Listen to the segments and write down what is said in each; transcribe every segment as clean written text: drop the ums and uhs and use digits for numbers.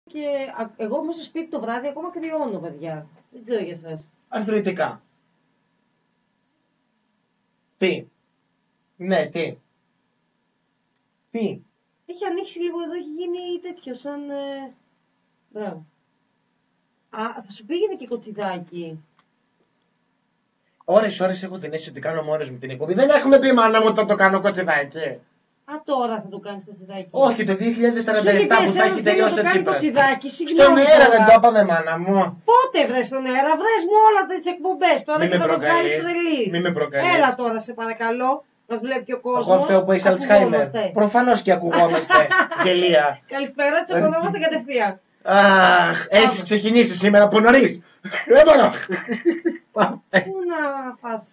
Και εγώ μέσα στο σπίτι το βράδυ ακόμα κρυώνω, παιδιά. Δεν ξέρω για εσάς. Αρθρωτικά. Τι. Ναι, τι. Τι. Έχει ανοίξει λίγο εδώ, έχει γίνει τέτοιο σαν... Μπράβο. Α, θα σου πήγαινε και κοτσιδάκι. Ώρες έχω την αίσθηση ότι κάνω μόνος μου την εκπομπή. Δεν έχουμε πει μάνα μου ότι θα το κάνω κοτσιδάκι. Α, τώρα θα το κάνεις κοτσιδάκι. Όχι, το 2047 που θα έχει τελειώσει ο Τσίπρας. Στον αέρα δεν το είπαμε μάνα μου. Πότε βρες στον αέρα, βρες μου όλα τις εκπομπές τώρα Μην και με θα το βγάλει προκαλείς. τρελή. Μην με προκαλείς. Έλα τώρα σε παρακαλώ, μας βλέπει ο κόσμος. Εγώ φταίω που έχεις Αλτσχάιμερ. Προφανώς και ακουγόμαστε. Γελία. Καλησπέρα, τσακωνόμαστε κατευθείαν. Αχ, έχεις ξεκινήσει σήμερα από νωρίς. Έμανα. Πού να φας...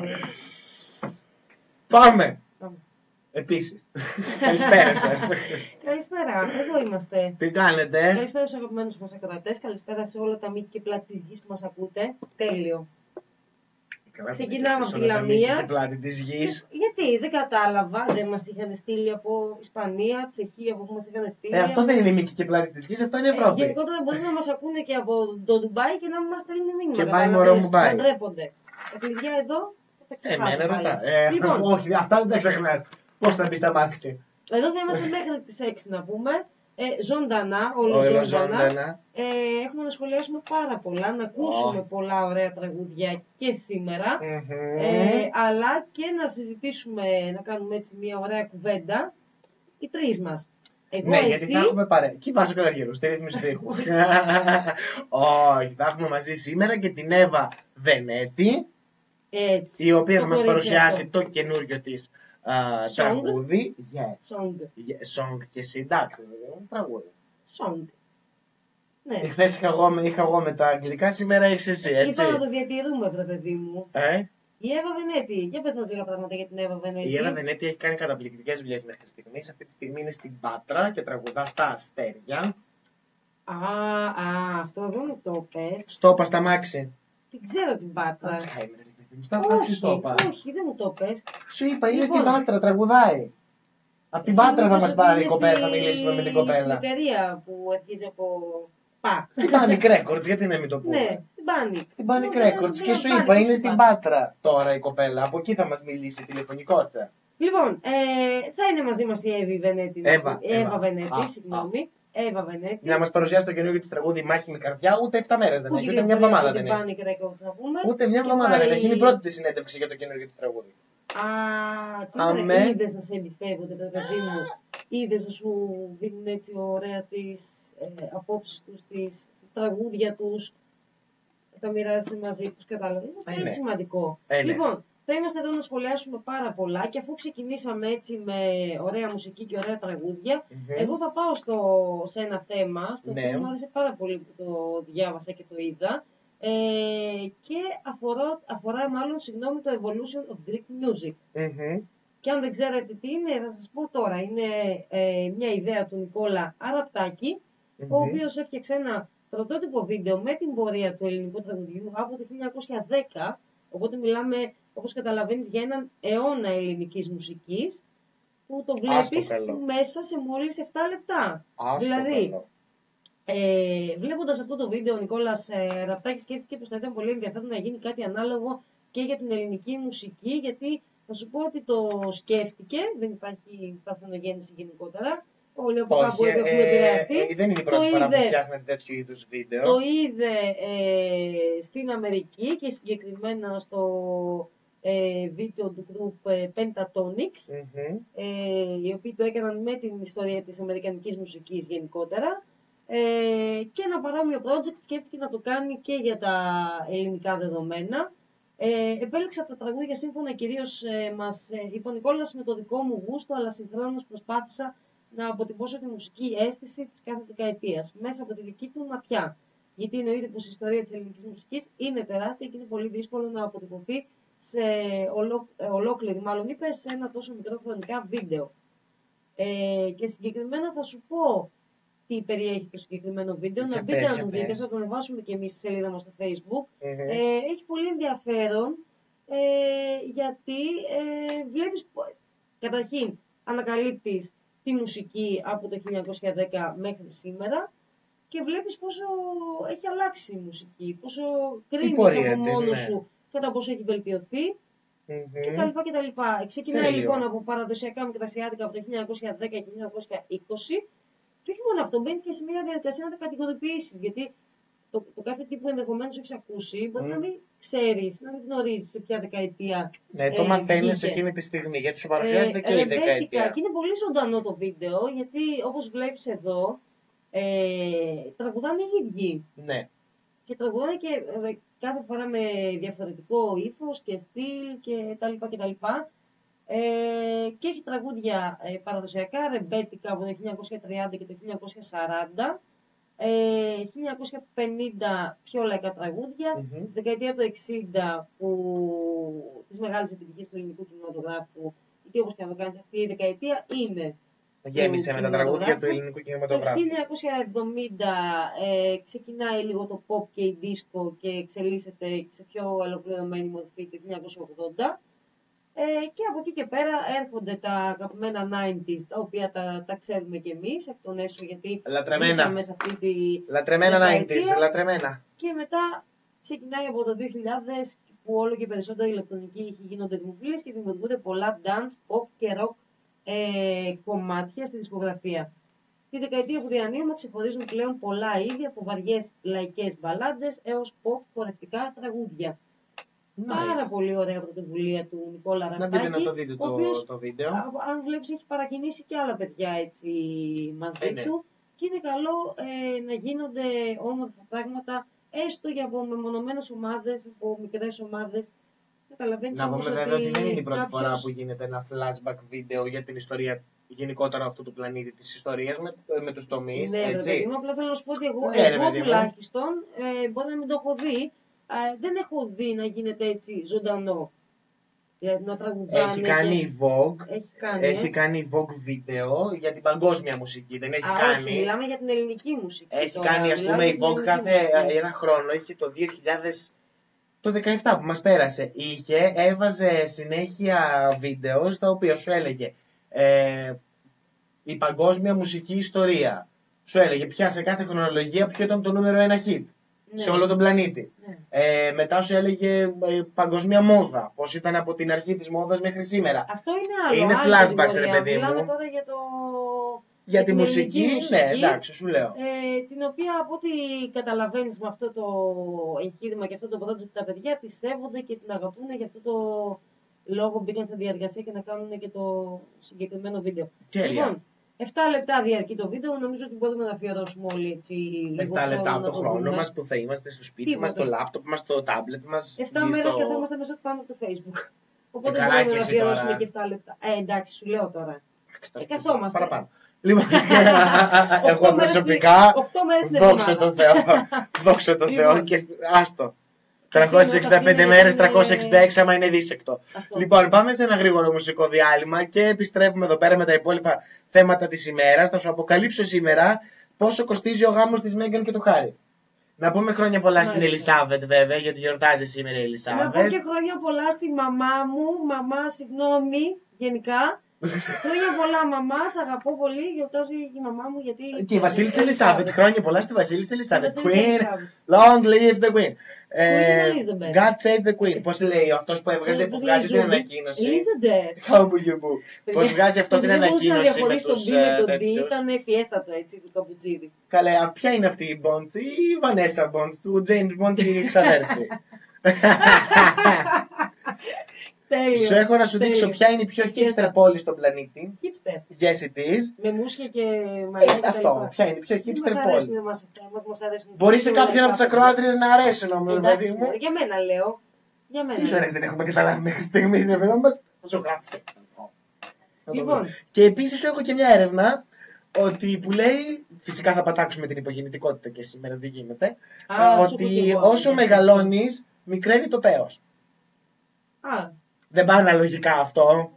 Πάμε. Επίσης. Καλησπέρα σας. Καλησπέρα, εδώ είμαστε. Τι κάνετε? Καλησπέρα στους αγαπημένους μας ακροατές, καλησπέρα σε όλα τα μήκη και πλάτη της γης που μας ακούτε. Τέλειο. Ξεκινάμε από τη Λαμία. Πλάτη της γης. Γιατί, δεν κατάλαβα, δεν μας είχαν στείλει από Ισπανία, Τσεχία, από που μας είχαν στείλει. Αυτό δεν είναι η μήκη και πλάτη της γης, αυτό είναι Ευρώπη. Γενικότερα μπορεί να μας ακούνε και από το Ντουμπάι και να μην μας στέλνουν μήνυμα. Και πάει μωρό μου πάει. Να ντρέπονται. Τα κλειδιά εδώ θα τα ξεχάσω. Εμένα ρωτά. Λοιπόν, Όχι, αυτά δεν τα ξεχνάς. Πώς θα μπει στα μάξι. εδώ θα είμαστε μέχρι τις 6 να πούμε. Ζωντανά, όλο ζωντανά. Έχουμε να σχολιάσουμε πάρα πολλά, να ακούσουμε πολλά ωραία τραγούδια και σήμερα. Αλλά και να συζητήσουμε, να κάνουμε έτσι μια ωραία κουβέντα, οι τρεις μας. Εγώ, Ναι, εσύ... γιατί θα έχουμε παρέα. Κι βάζω και αργύρω, στη ρύθμιση του ήχου. Όχι, θα έχουμε μαζί σήμερα και την Εύα Βενέτη, Έτσι, η οποία θα μας παρουσιάσει το καινούριο της τραγούδι. Song και εσύ, εντάξει, τραγούδι. Song. Ναι. Χθες είχα εγώ με τα αγγλικά, σήμερα έχεις εσύ, έτσι. Είπα να το διατηρούμε, βρε παιδί μου. Η Εύα Βενέτη, για πες μας λίγα πράγματα για την Εύα Βενέτη. Η Εύα Βενέτη έχει κάνει καταπληκτικές δουλειές μέχρι στιγμής. Αυτή τη στιγμή είναι στην Πάτρα και τραγουδά στα Αστέρια. Αυτό εδώ μου το πες. Στο είπα στα μάξι. Την ξέρω την Πάτρα. Αλτσχάιμερ, στα μάξι στο είπα. Όχι, δεν μου το πες. Σου είπα, είναι στην Πάτρα, τραγουδάει. Από την Πάτρα θα μας πάρει η κοπέλα, θα μιλήσουμε με την κοπέλα. Στην εταιρεία που αρχίζει από Πα. Στην Panic Records, γιατί να μην το πούμε. Ναι, στην Panic. Στην Panic Records και σου είπα, είναι στην Πάτρα τώρα η κοπέλα. Από εκεί θα μας μιλήσει τηλεφωνικότητα. Λοιπόν, θα είναι μαζί μας η Εύη Βενέτη. Εύα Βενέτη, συγγνώμη. Εύα Βενέτη. Να μας παρουσιάσει το καινούργιο της τραγούδι Μάχη με καρδιά, ούτε 7 μέρες δεν έχει, ούτε μια εβδομάδα δεν έχει. Ούτε μια εβδομάδα δεν έχει. Είναι η πρώτη της συνέντευξη για το καινούργιο της τραγούδι. Τώρα είδες να σε εμπιστεύονται, παιδί μου. Είδες να σου δίνουν έτσι ωραία τις απόψεις τους, τις τραγούδια τους. Τα μοιράζεσαι μαζί τους, κατάλαβες. Είναι πολύ σημαντικό. Λοιπόν, θα είμαστε εδώ να σχολιάσουμε πάρα πολλά και αφού ξεκινήσαμε έτσι με ωραία μουσική και ωραία τραγούδια, εγώ θα πάω σε ένα θέμα, στο οποίο μου άρεσε πάρα πολύ που το διάβασα και το είδα, και αφορά μάλλον, το Evolution of Greek Music. Και αν δεν ξέρετε τι είναι, θα σας πω τώρα. Είναι μια ιδέα του Νικόλα Αραπτάκη, ο οποίος έφτιαξε ένα πρωτότυπο βίντεο με την πορεία του ελληνικού τραγουδιού από το 1910, οπότε μιλάμε, όπως καταλαβαίνεις, για έναν αιώνα ελληνικής μουσικής, που το βλέπεις μέσα σε μόλις 7 λεπτά. Δηλαδή, βλέποντας αυτό το βίντεο, ο Νικόλας Ραπτάκης σκέφτηκε πως θα ήταν πολύ ενδιαφέρον να γίνει κάτι ανάλογο και για την ελληνική μουσική, γιατί θα σου πω ότι το σκέφτηκε, δεν υπάρχει παρθενογέννηση γενικότερα. Όλοι από κάπου έχουν επηρεαστεί. Δεν είναι η πρώτη φορά που φτιάχνετε τέτοιου είδους βίντεο. Το είδε στην Αμερική και συγκεκριμένα στο βίντεο του group Pentatonix, οι οποίοι το έκαναν με την ιστορία της αμερικανικής μουσικής γενικότερα. Και ένα παρόμοιο project σκέφτηκε να το κάνει και για τα ελληνικά δεδομένα. Επέλεξα τα τραγούδια σύμφωνα κυρίως, μας είπε ο Νικόλας, με το δικό μου γούστο, αλλά συγχρόνως προσπάθησα να αποτυπώσω τη μουσική αίσθηση της κάθε δεκαετίας μέσα από τη δική του ματιά. Γιατί εννοείται πως η ιστορία της ελληνικής μουσικής είναι τεράστια και είναι πολύ δύσκολο να αποτυπωθεί σε ολόκληρη, μάλλον είπε, σε ένα τόσο μικρό χρονικά βίντεο. Και συγκεκριμένα θα σου πω τι περιέχει το συγκεκριμένο βίντεο. Να μπείτε να το δείτε, θα το ανεβάσουμε και εμείς στη σελίδα μας στο Facebook. Έχει πολύ ενδιαφέρον, γιατί βλέπεις, καταρχήν ανακαλύπτεις τη μουσική από το 1910 μέχρι σήμερα, και βλέπεις πόσο έχει αλλάξει η μουσική, πόσο κρίνεις από μόνος σου κατά πόσο έχει βελτιωθεί κτλ. Ξεκινάει λοιπόν από παραδοσιακά μικρασιάτικα από το 1910 και 1920 και όχι μόνο αυτό, μπαίνει και σε μια διαδικασία να τα κατηγοροποιήσεις, γιατί το κάθε τι που ενδεχομένως έχεις ακούσει μπορεί να μην ξέρεις, να μην γνωρίζεις σε ποια δεκαετία. Ναι, το μαθαίνεις εκείνη τη στιγμή, γιατί σου παρουσιάζεται και η δεκαετία. Και είναι πολύ ζωντανό το βίντεο, γιατί όπως βλέπεις εδώ, τραγουδάνε οι ίδιοι. Ναι. Και τραγουδάνε και κάθε φορά με διαφορετικό ύφος και στυλ και τα λοιπά και τα λοιπά. Και έχει τραγούδια παραδοσιακά, ρεμπέτικα από το 1930 και το 1940. 1950 πιο λαϊκά τραγούδια, δεκαετία του 60 που τις μεγάλες επιτυχίες του ελληνικού κινηματογράφου, γιατί όπως και να το κάνεις αυτή η δεκαετία είναι γέμισε με τα τραγούδια του ελληνικού κινηματογράφου. Το 1970 ξεκινάει λίγο το pop και η disco και εξελίσσεται σε πιο ολοκληρωμένη μορφή το 1980. Και από εκεί και πέρα έρχονται τα αγαπημένα 90s, τα οποία τα ξέρουμε κι εμείς εκ των έσω, γιατί ζήσαμε σε αυτή τη λατρεμένα 90s, λατρεμένα. Και μετά ξεκινάει από το 2000, που όλο και περισσότερο ηλεκτρονική ήχοι γίνονται δημοφιλείς και δημιουργούνται πολλά dance, pop και rock κομμάτια στη δισκογραφία. Τη δεκαετία που διανύουμε ξεχωρίζουν πλέον πολλά είδη, από βαριές λαϊκές μπαλάντες έως pop χορευτικά τραγούδια. Πάρα πολύ ωραία πρωτοβουλία του Νικόλα Ραπτάκη. Να μπείτε να το δείτε το βίντεο. Αν βλέπεις, έχει παρακινήσει και άλλα παιδιά έτσι μαζί του. Και είναι καλό να γίνονται όμορφα πράγματα, έστω για από μεμονωμένες ομάδες, από μικρές ομάδες. Να πούμε βέβαια ότι δεν είναι η πρώτη φορά που γίνεται ένα flashback βίντεο για την ιστορία γενικότερα αυτού του πλανήτη, της ιστορίας με τους τομείς. Ναι, έτσι. απλά θέλω να σου πω ότι εγώ τουλάχιστον μπορεί να μην το έχω δει. Δεν έχω δει να γίνεται έτσι ζωντανό. Να τραγουδάνε. Έχει κάνει η Vogue. Έχει κάνει η Vogue βίντεο για την παγκόσμια μουσική. Δεν έχει κάνει. Όχι, μιλάμε για την ελληνική μουσική. Έχει τώρα κάνει, ας πούμε, η Vogue κάθε ένα χρόνο. Είχε το 2000. Το 17 που μας πέρασε. Έβαζε συνέχεια βίντεο στα οποία σου έλεγε η παγκόσμια μουσική ιστορία. Σου έλεγε πια σε κάθε χρονολογία ποιο ήταν το νούμερο 1 hit. Ναι. Σε όλο τον πλανήτη. Ναι. Μετά σου έλεγε παγκοσμία μόδα. Πώς ήταν από την αρχή της μόδας μέχρι σήμερα. Αυτό είναι άλλο. Είναι flashbacks, ρε παιδί μου. Μιλάμε τώρα για τη μουσική, ναι, εντάξει, σου λέω. Την οποία από ό,τι καταλαβαίνεις με αυτό το εγχείρημα και αυτό το project, τα παιδιά τη σέβονται και την αγαπούν. Γι' αυτό το λόγο μπήκαν σε διαδικασία και να κάνουν και το συγκεκριμένο βίντεο. Λοιπόν, 7 λεπτά διαρκεί το βίντεο, νομίζω ότι μπορούμε να αφιερώσουμε όλοι έτσι λίγο 7 λεπτά από το χρόνο μας που θα είμαστε στο σπίτι μας, στο λάπτοπ μας, στο τάμπλετ μας. 7 μέρες και θα είμαστε μέσα πάνω από το Facebook. Οπότε μπορούμε να αφιερώσουμε και 7 λεπτά. Εντάξει, σου λέω τώρα. Καθόμαστε. Παραπάνω. Λοιπόν, εγώ προσωπικά, δόξα τω Θεώ, δόξα τω Θεώ και άστο. 365 μέρες, 366 άμα είναι δίσεκτο. Λοιπόν, πάμε σε ένα γρήγορο μουσικό διάλειμμα και επιστρέφουμε εδώ πέρα με τα υπόλοιπα θέματα της ημέρας. Θα σου αποκαλύψω σήμερα πόσο κοστίζει ο γάμος της Μέγκαν και του Χάρη. Να πούμε χρόνια πολλά στην Ελισάβετ βέβαια, γιατί γιορτάζει σήμερα η Ελισάβετ. Να πω και χρόνια πολλά στη μαμά μου, μαμά συγγνώμη γενικά. Χρόνια πολλά, μαμά, σ' αγαπώ πολύ. Γιορτάζει η μαμά μου γιατί. Και η Βασίλισσα Ελισάβετ. Χρόνια πολλά στη Βασίλισσα Ελισάβετ. Queen, long live the Queen. God save the Queen. Πώς λέει αυτός που έβγαζε, που βγάζει την ανακοίνωση. Πώς βγάζει αυτό την ανακοίνωση με τους τέτοιους. Ήταν φιέστατο έτσι του Καπουτζίδη. Καλέ, ποια είναι αυτή η Bond, η Vanessa Bond, του James Bond, η ξαδέρφη. Σου έχω να σου δείξω ποια είναι η πιο hipster πόλη στον πλανήτη. Hipster. Yes it is. Με μουσια και μαλλιά. Αυτό. Ποια είναι η πιο hipster πόλη. Αρέσουν. Μπορεί σε κάποιον από τις ακροάτριες να αρέσουν όμως, δηλαδή μου. Για μένα λέω. Για μένα. Τι σου αρέσει, δεν έχουμε καταλάβει μέχρι στιγμής, ρε παιδί μας. Θα σου γράψει. Λοιπόν. Και επίσης σου έχω και μια έρευνα ότι που λέει, φυσικά θα πατάξουμε την υπογεννητικότητα και σήμερα δεν γίνεται, ότι όσο μεγαλώνεις μικραίνει το πέος. Δεν πάει αναλογικά αυτό.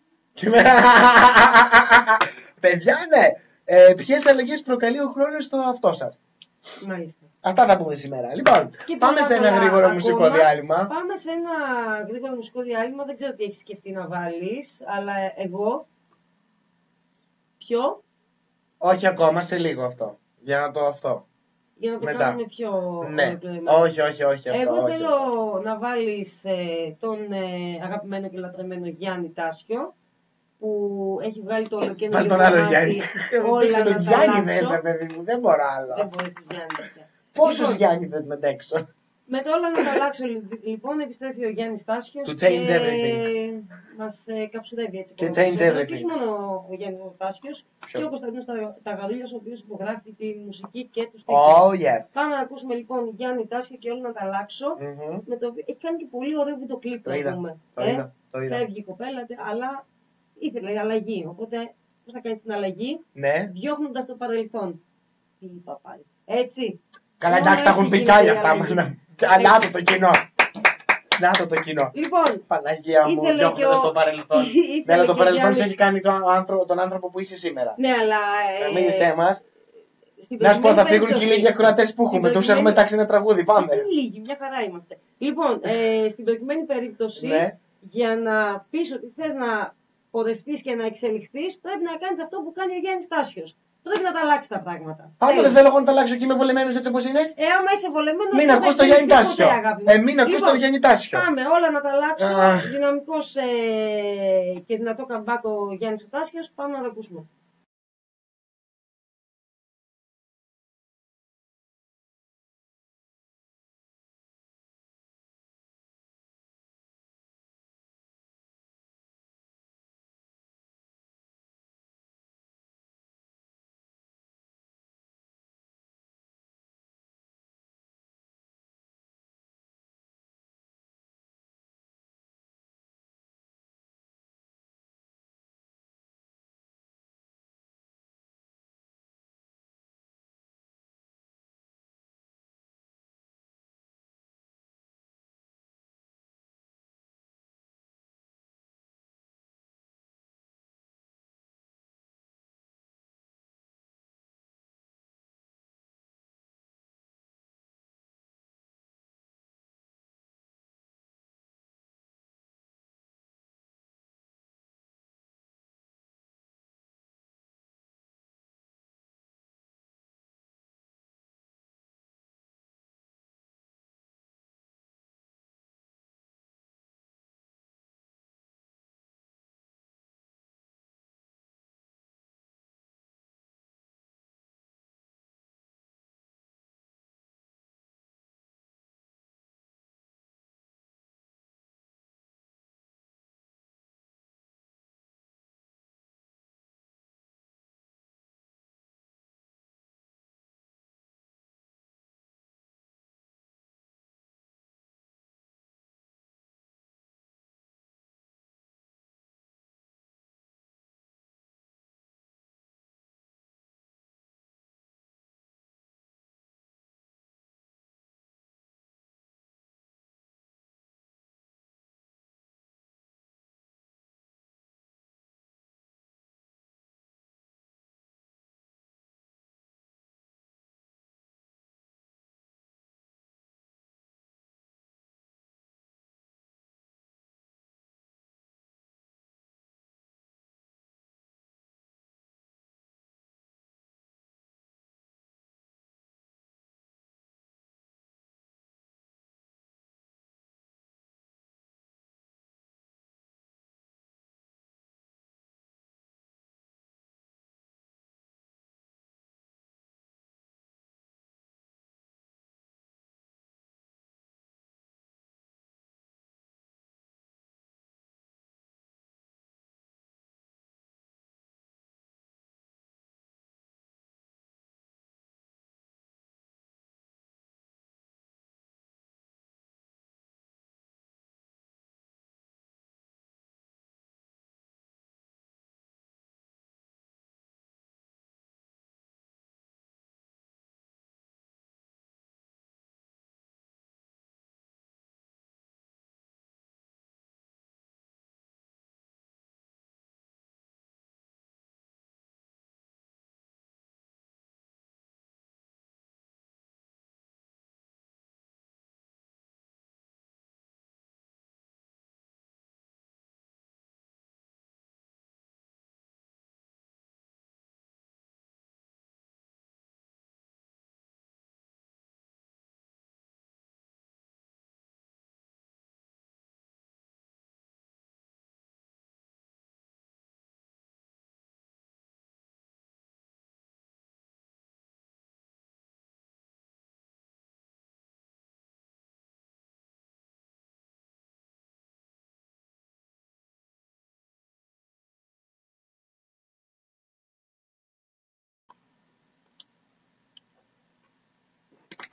Παιδιά, ναι. Ποιες αλλαγές προκαλεί ο χρόνος στο αυτό σας. Μάλιστα. Αυτά θα πούμε σήμερα. Λοιπόν, πάμε σε ένα γρήγορο μουσικό διάλειμμα. Πάμε σε ένα γρήγορο μουσικό διάλειμμα. Δεν ξέρω τι έχεις σκεφτεί να βάλεις, αλλά εγώ. Ποιο? Όχι ακόμα, σε λίγο αυτό. Για να το αυτό. Για να το Μετά. κάνουμε πιο Ναι. ολοκληρωμένο. Όχι αυτό. Εγώ όχι. θέλω να βάλεις τον αγαπημένο και λατρεμένο Γιάννη Τάσιο, που έχει βγάλει το ολοκένουργιο τον άλλο κομμάτι Γιάννη. Όλα να τα Γιάννη θες, αλλάξω. παιδί μου, δεν μπορώ άλλο. Δεν μπορείς Γιάννη τέτοια. Πόσους Λοιπόν, Γιάννη θες να αντέξω. με το Όλα να τα αλλάξω λοιπόν επιστρέφει ο Γιάννης Τάσιος To change everything. μας καψουρεύει έτσι. Και ακόμα change περισσότερο. everything. Και όχι μόνο ο Γιάννης Τάσιος, Ποιος? και ο Κωνσταντίνος Ταγαρίλιος, ο οποίος υπογράφει τη μουσική και τους Oh τίτλους. yes. Πάμε να ακούσουμε λοιπόν Γιάννη Τάσιο και Όλα να τα αλλάξω. Με το... Έχει κάνει και πολύ ωραίο βίντεο κλιπ, Το να είδα. πούμε. Το είδα. Φεύγει η κοπέλα, αλλά ήθελε αλλαγή. Οπότε πώς θα κάνεις την αλλαγή, Ναι. διώχνοντας το παρελθόν. Τι είπα πάλι. Έτσι. Καλά, εντάξει, τα έχουν πει κι άλλοι αυτά. Να το κοινό. Να το κοινό. Λοιπόν, Παναγία μου, διώχνοντας το παρελθόν. Ναι, αλλά το παρελθόν σε έχει κάνει τον άνθρωπο που είσαι σήμερα. Ναι, αλλά. Μην είσαι εμάς. Να σου πω, θα φύγουν και οι λίγοι ακροατές που έχουμε. Τους έχουμε τάξει ένα τραγούδι. Πάμε. Είναι λίγοι, μια χαρά είμαστε. Λοιπόν, στην προκειμένη περίπτωση, για να πεις ότι θες να πορευτείς και να εξελιχθείς, πρέπει να κάνεις αυτό που κάνει ο Γιάννης Τάσιος. Πρέπει να τα αλλάξει τα πράγματα. Πάμε, δεν θέλω εγώ να τα αλλάξω και είμαι βολεμένος έτσι όπως είναι. Άμα είσαι βολεμένος, μην ακούς τον Γιάννη Τάσιο. Μην ακούς τον Γιάννη Τάσιο. Πάμε, Όλα να τα αλλάξω. Δυναμικός και δυνατό καμπάκο Γιάννης Τάσιος. Πάμε να το ακούσουμε.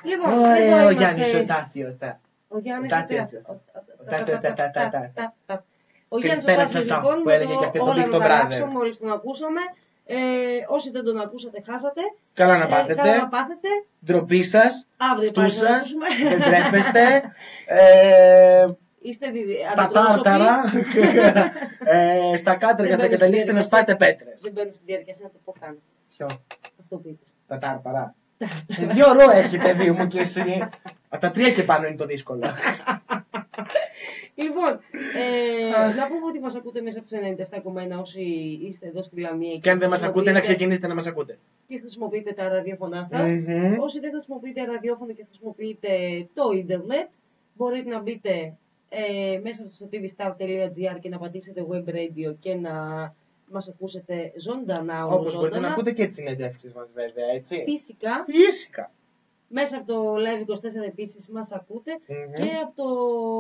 Λοιπόν, ο Γιάννης ο Τάθιος. Ο Γιάννης ο Τάθιος λοιπόν, που έλεγε και αυτή το Big Brother. Μόλις τον ακούσαμε. Όσοι δεν τον ακούσατε, χάσατε. Καλά να πάθετε. Ντροπή σας. Φτού σας. Δεν τρέπεστε. Είστε στα τάρταρα. Στα κάτρια θα καταλήξετε να σπάτε πέτρες. Δεν μπαίνω στη διαδικασία να το πω καν. Ποιο? Αυτό που είπες. Τα τάρταρα. 2 ρο έχει, παιδί μου, και εσύ. Από τα 3 και πάνω είναι το δύσκολο. Λοιπόν, να πούμε ότι μας ακούτε μέσα από τους 97,1 όσοι είστε εδώ στη Λαμία. Και αν δεν μας ακούτε, να ξεκινήσετε να μας ακούτε. Και χρησιμοποιείτε τα ραδιόφωνά σας. Όσοι δεν χρησιμοποιείτε ραδιόφωνο και χρησιμοποιείτε το ίντερνετ, μπορείτε να μπείτε μέσα στο tvstar.gr και να πατήσετε web radio και να μας ακούσετε ζωντανά. Όπως μπορείτε να ακούτε και τις συνεντεύξεις μας, βέβαια, έτσι. Φυσικά. Μέσα από το Live24 επίσης μας ακούτε και από το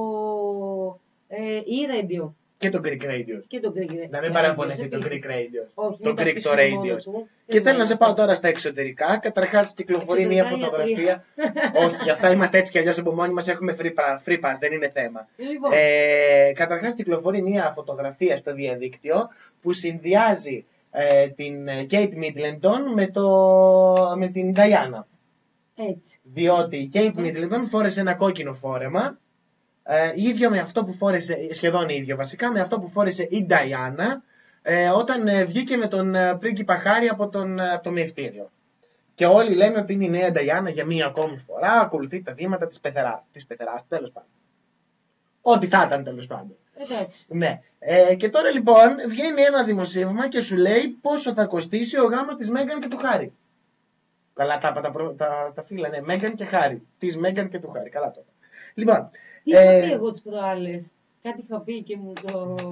e-radio. Και το Greek Radio. Να μην Radio. παραπονεθεί το Greek Radio. Όχι, το Greek το Radio. Και θέλω να σε πάω τώρα στα εξωτερικά. Καταρχάς κυκλοφορεί μια φωτογραφία. Όχι, για αυτά είμαστε έτσι κι αλλιώς από μόνοι μας. Έχουμε free pass, δεν είναι θέμα. Λοιπόν. Καταρχάς κυκλοφορεί μια φωτογραφία στο διαδίκτυο που συνδυάζει την Kate Middleton με την Diana. Έτσι. Διότι η Kate Middleton φόρεσε ένα κόκκινο φόρεμα, ίδιο με αυτό που φόρεσε, σχεδόν ίδιο βασικά, με αυτό που φόρεσε η Diana όταν βγήκε με τον πρίγκιπα Χάρη από το μυευτήριο. Και όλοι λένε ότι είναι η νέα Diana για μία ακόμη φορά, ακολουθεί τα βήματα της πεθεράς, τέλος πάντων. Ό,τι θα ήταν, τέλος πάντων. Εντάξει. Ναι. Και τώρα λοιπόν βγαίνει ένα δημοσίευμα και σου λέει πόσο θα κοστίσει ο γάμος της Μέγκαν και του Χάρη. Καλά τα φίλα, ναι. Μέγκαν και Χάρη. Της Μέγκαν και του Χάρη. Καλά τώρα. Λοιπόν. Τι είχα πει εγώ τις προάλλες. Κάτι είχα πει και μου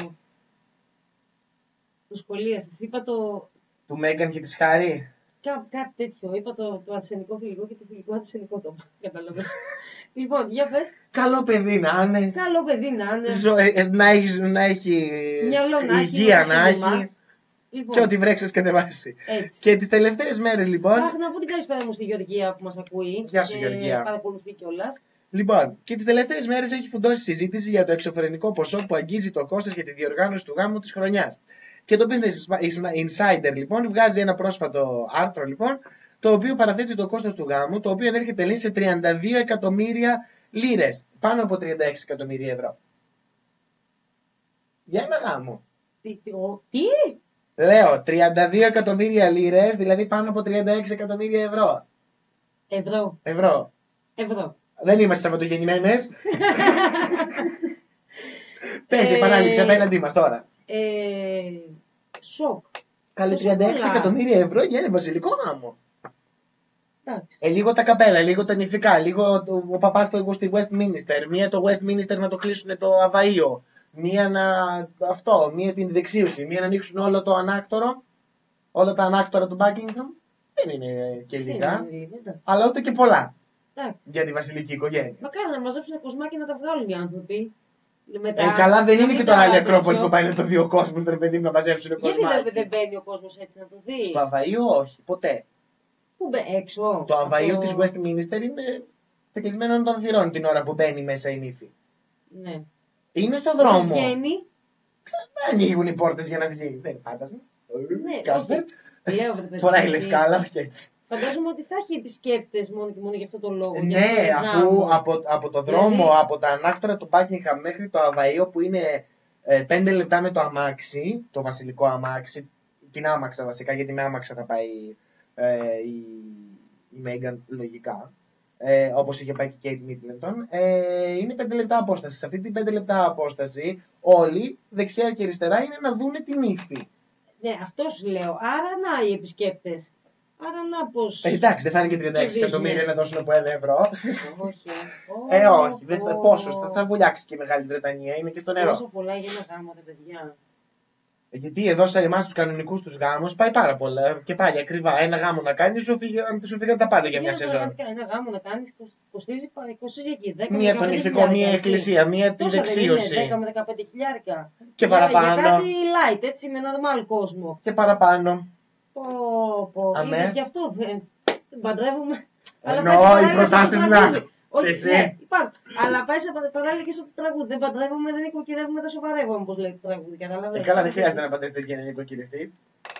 το σχολίασες. Είπα το. Του Μέγκαν και της Χάρη. Κάτι τέτοιο. Είπα το αρσενικό φιλικό και το φιλικό αρσενικό το. Κατάλαβες. Λοιπόν, για πες. Καλό παιδί να είναι. Καλό παιδί να είναι. Να έχει μυαλό να έχει. Υγεία να έχει. Λοιπόν. Και ό,τι βρέξεις κατεβάσει. Και τις τελευταίες μέρες λοιπόν. Να πω την καλησπέρα μου στη Γεωργία που μας ακούει. Γεια σου, Γεωργία. Παρακολουθεί κιόλας. Λοιπόν, και τις τελευταίες μέρες έχει φουντώσει συζήτηση για το εξωφρενικό ποσό που αγγίζει το κόστος για τη διοργάνωση του γάμου της χρονιάς. Και το Business Insider λοιπόν βγάζει ένα πρόσφατο άρθρο λοιπόν, το οποίο παραθέτει το κόστος του γάμου, το οποίο ανέρχεται λέει σε 32 εκατομμύρια λίρες, πάνω από 36 εκατομμύρια ευρώ. Για ένα γάμο. Τι? Λέω 32 εκατομμύρια λίρες, δηλαδή πάνω από 36 εκατομμύρια ευρώ. Ευρώ. Δεν είμαστε σαββατογεννημένες. Πες, επανάληψη απέναντί μας τώρα. Σοκ. Καλή 36 εκατομμύρια ευρώ για ένα βασιλικό γάμο. Λίγο τα καπέλα, λίγο τα νηφικά, λίγο ο παπάς στη Westminster, μία το Westminster να το κλείσουν το Αβαΐο, μία την δεξίωση, μία να ανοίξουν όλο το ανάκτορο, όλα τα ανάκτορα του Buckingham. Δεν είναι και λίγα, αλλά ούτε και πολλά. Για τη βασιλική οικογένεια. Μακάρι να μαζέψουν κοσμάκι να τα βγάλουν οι άνθρωποι. Καλά, δεν είναι και το άλλη Ακρόπολη που πάει να το δει ο κόσμος, ρε παιδί μου, να μαζέψουν κοσμάκι. Γιατί δεν μπαίνει ο κόσμος έτσι να το δει. Στο Αβαΐο, όχι, ποτέ. Πού έξω. Το Αβαΐο της Westminster είναι κλεισμένο των θυρών την ώρα που μπαίνει μέσα η νύφη. Ναι. Είναι στο δρόμο. Βγαίνει. Ανοίγουν οι πόρτες για να βγει. Δεν είναι φάντασμα. Ναι, Κάσπερ. Φοράει λευκά, αλλά όχι έτσι. Φαντάζομαι ότι θα έχει επισκέπτες μόνο και μόνο για αυτό το λόγο. Ναι, αφού από το δρόμο, από τα ανάκτορα του Buckingham μέχρι το Αβαΐο που είναι 5 λεπτά με το αμάξι, το βασιλικό αμάξι, την άμαξα βασικά, γιατί με άμαξα θα πάει η Μέγκαν λογικά, όπως είχε πάει και η Kate Middleton, είναι 5 λεπτά απόσταση. Σε αυτή την 5 λεπτά απόσταση όλοι δεξιά και αριστερά είναι να δούνε την νύφη. Ναι, αυτό σου λέω. Άρα να οι επισκέπτες. Άρα να πως. Εντάξει, δεν θα είναι και 36 εκατομμύρια να δώσουν από 1 ευρώ. Όχι. Όχι. Πόσο, θα βουλιάξει και η Μεγάλη Βρετανία, είναι και στο νερό. Πόσο πολλά για ένα γάμο, ρε παιδιά. Γιατί εδώ σε εμάς τους κανονικούς τους γάμους πάει πάρα πολλά και πάλι ακριβά. Ένα γάμο να κάνεις, σου φύγαν τα πάντα για μια σεζόν. Ένα γάμο να κάνεις κοστίζει εκεί. Μία τον ηθικό, μία εκκλησία, μία τη δεξίωση. 10 με 15 χιλιάρικα. Και παραπάνω. Για κάτι light, έτσι, με normal κόσμο. Και παραπάνω. Είδες, γι' αυτό δεν παντρεύομαι. Εννοώ οι προτάσεις να. Όχι, ναι, υπάρχουν. Αλλά πάει παράλληλα και στο τραγούδι. Δεν παντρεύομαι, δεν νοικοκυρεύομαι, δεν σοβαρεύομαι, όπως λέει το τραγούδι. Καταλαβαίνεις. Καλά, δεν χρειάζεται να παντρευτείς και να νοικοκυρευτείς.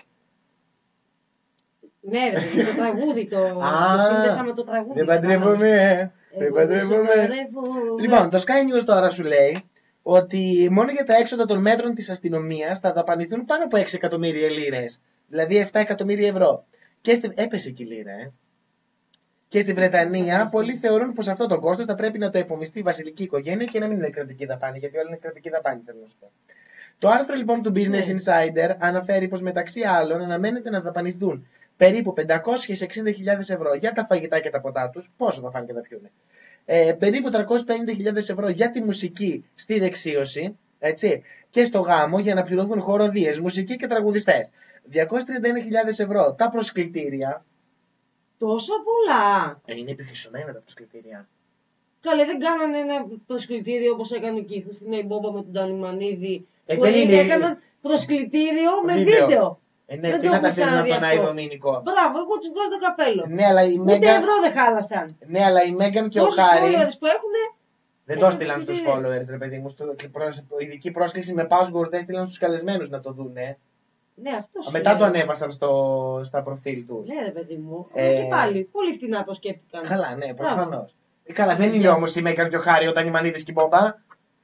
Ναι, το τραγούδι το σύνδεσα με το τραγούδι. Δεν παντρεύομαι. Λοιπόν, το Sky News τώρα σου λέει ότι μόνο για τα έξοδα των μέτρων της αστυνομίας θα δαπανηθούν πάνω από 6 εκατομμύρια λίρες. Δηλαδή 7 εκατομμύρια ευρώ. Έπεσε και η λίρα, Και στη Βρετανία, πολλοί θεωρούν πως αυτό το κόστος θα πρέπει να το επομιστεί η βασιλική οικογένεια και να μην είναι κρατική δαπάνη, γιατί όλα είναι κρατική δαπάνη, θέλω να σου πω. Το άρθρο λοιπόν του Business Insider αναφέρει πως μεταξύ άλλων αναμένεται να δαπανηθούν περίπου 560.000 ευρώ για τα φαγητά και τα ποτά τους, πόσο θα φάνε και θα πιούνε. Περίπου 350.000 ευρώ για τη μουσική στη δεξίωση, έτσι, και στο γάμο για να πληρωθούν χοροδίες, μουσική και τραγουδιστές. 231.000 ευρώ τα προσκλητήρια. Τόσα πολλά! Είναι επιχειρησωμένα τα προσκλητήρια. Καλέ, δεν κάνανε ένα προσκλητήριο όπως έκανε ο Κίθος στην Αιμπόμπα με τον Τανιμανίδη. Έκαναν προσκλητήριο με βίντεο. Ναι, τι να τα στείλουν από τον Άι Δομήνικο. Μπράβο, εγώ τους βγάζω το καπέλο. Ναι, αλλά η Ούτε ευρώ δεν χάλασαν. Ναι, αλλά η Μέγαν και ο Χάρι. Τόσους followers που έχουνε. Δεν το στείλαν στους followers, ρε παιδί μου. Ειδική πρόσκληση με password δεν στείλαν στους καλεσμένους να το δούνε. Ναι, αυτό μετά το ανέβασαν στα προφίλ τους. Ναι, ρε παιδί μου. Και πάλι, πολύ φτηνά το σκέφτηκαν. Καλά, ναι, προφανώς. Καλά, δεν είναι όμως η Μέγαν και ο Χάρι όταν η Μανίδης και η Μπόμπα.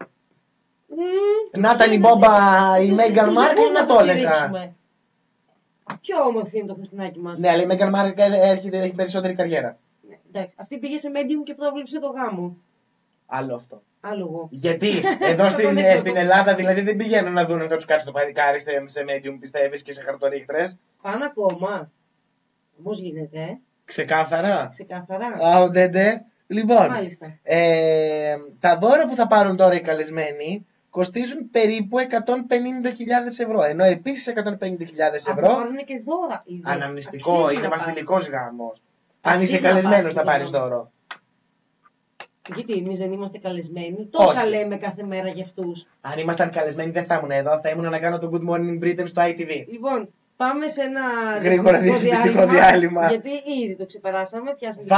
Να ήταν η Μπόμπα η Μέγαν Μάρκελ, να το έλεγα. Πιο όμορφη είναι το Χριστινάκι μας. Ναι, αλλά η Μέγαν Μάρκελ έχει περισσότερη καριέρα. Εντάξει, αυτή πήγε σε medium και πρόβλεψε το γάμο. Άλλο αυτό. Άλλο εγώ. Γιατί εδώ στην Ελλάδα δηλαδή δεν πηγαίνουν να δουν αν θα τους κάτσει το παλικάρι σε medium, πιστεύεις, και σε χαρτορίχτρες. Πάνε ακόμα. Όμως γίνεται. Ξεκάθαρα. Ξεκάθαρα. Λοιπόν, τα δώρα που θα πάρουν τώρα οι καλεσμένοι κοστίζουν περίπου 150.000 ευρώ. Ενώ επίσης 150.000 ευρώ. Αυτό είναι και δώρα. Αναμνηστικό, είναι βασιλικός γάμος. Αν είσαι καλεσμένος θα πάρεις δώρο. Γιατί εμείς δεν είμαστε καλεσμένοι. Τόσα λέμε κάθε μέρα για αυτούς. Αν ήμασταν καλεσμένοι δεν θα ήμουν εδώ. Θα ήμουν να κάνω το Good Morning Britain στο ITV. Λοιπόν, πάμε σε ένα γρήγορα διαφημιστικό διάλειμμα. Γιατί ήδη το ξεπεράσαμε.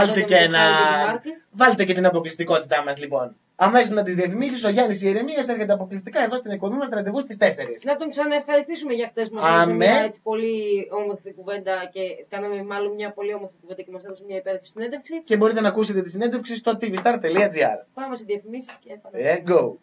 Βάλτε και την αποκλειστικότητά μας λοιπόν. Αμέσως να τις διαφημίσεις, ο Γιάννης Ιερεμίας έρχεται αποκλειστικά εδώ στην εκπομπή μας ραντεβού στις 4. Να τον ξαναευχαριστήσουμε για χτες που μας έδωσε μια έτσι πολύ όμορφη κουβέντα και κάναμε μάλλον μια πολύ όμορφη κουβέντα και μας έδωσε μια υπέροχη συνέντευξη. Και μπορείτε να ακούσετε τη συνέντευξη στο tvstar.gr. Πάμε σε διαφημίσεις και έφαμε. Go!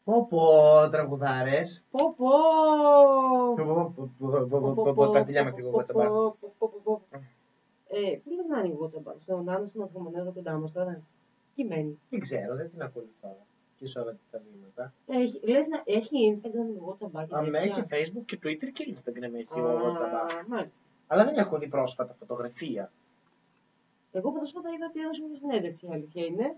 Τραγουδάρες. Τα φιλιά μας στη Γουγουατσαμπά. Πού λες να είναι η Γουγουατσαμπά, στον Άνω, στον Αθωμανέο εδώ κοντά μας τώρα. Τι μένει. Δεν ξέρω, δεν την ακολουθώ. Και σε όλα τα βήματα. Λες να έχει Instagram η Γουγουατσαμπά. Αμέ και Facebook και Twitter και Instagram έχει η Γουγουατσαμπά. Αλλά δεν έχω δει πρόσφατα φωτογραφία. Εγώ πρόσφατα είδα ότι έδωσε μια συνέντευξη, η αλήθεια είναι.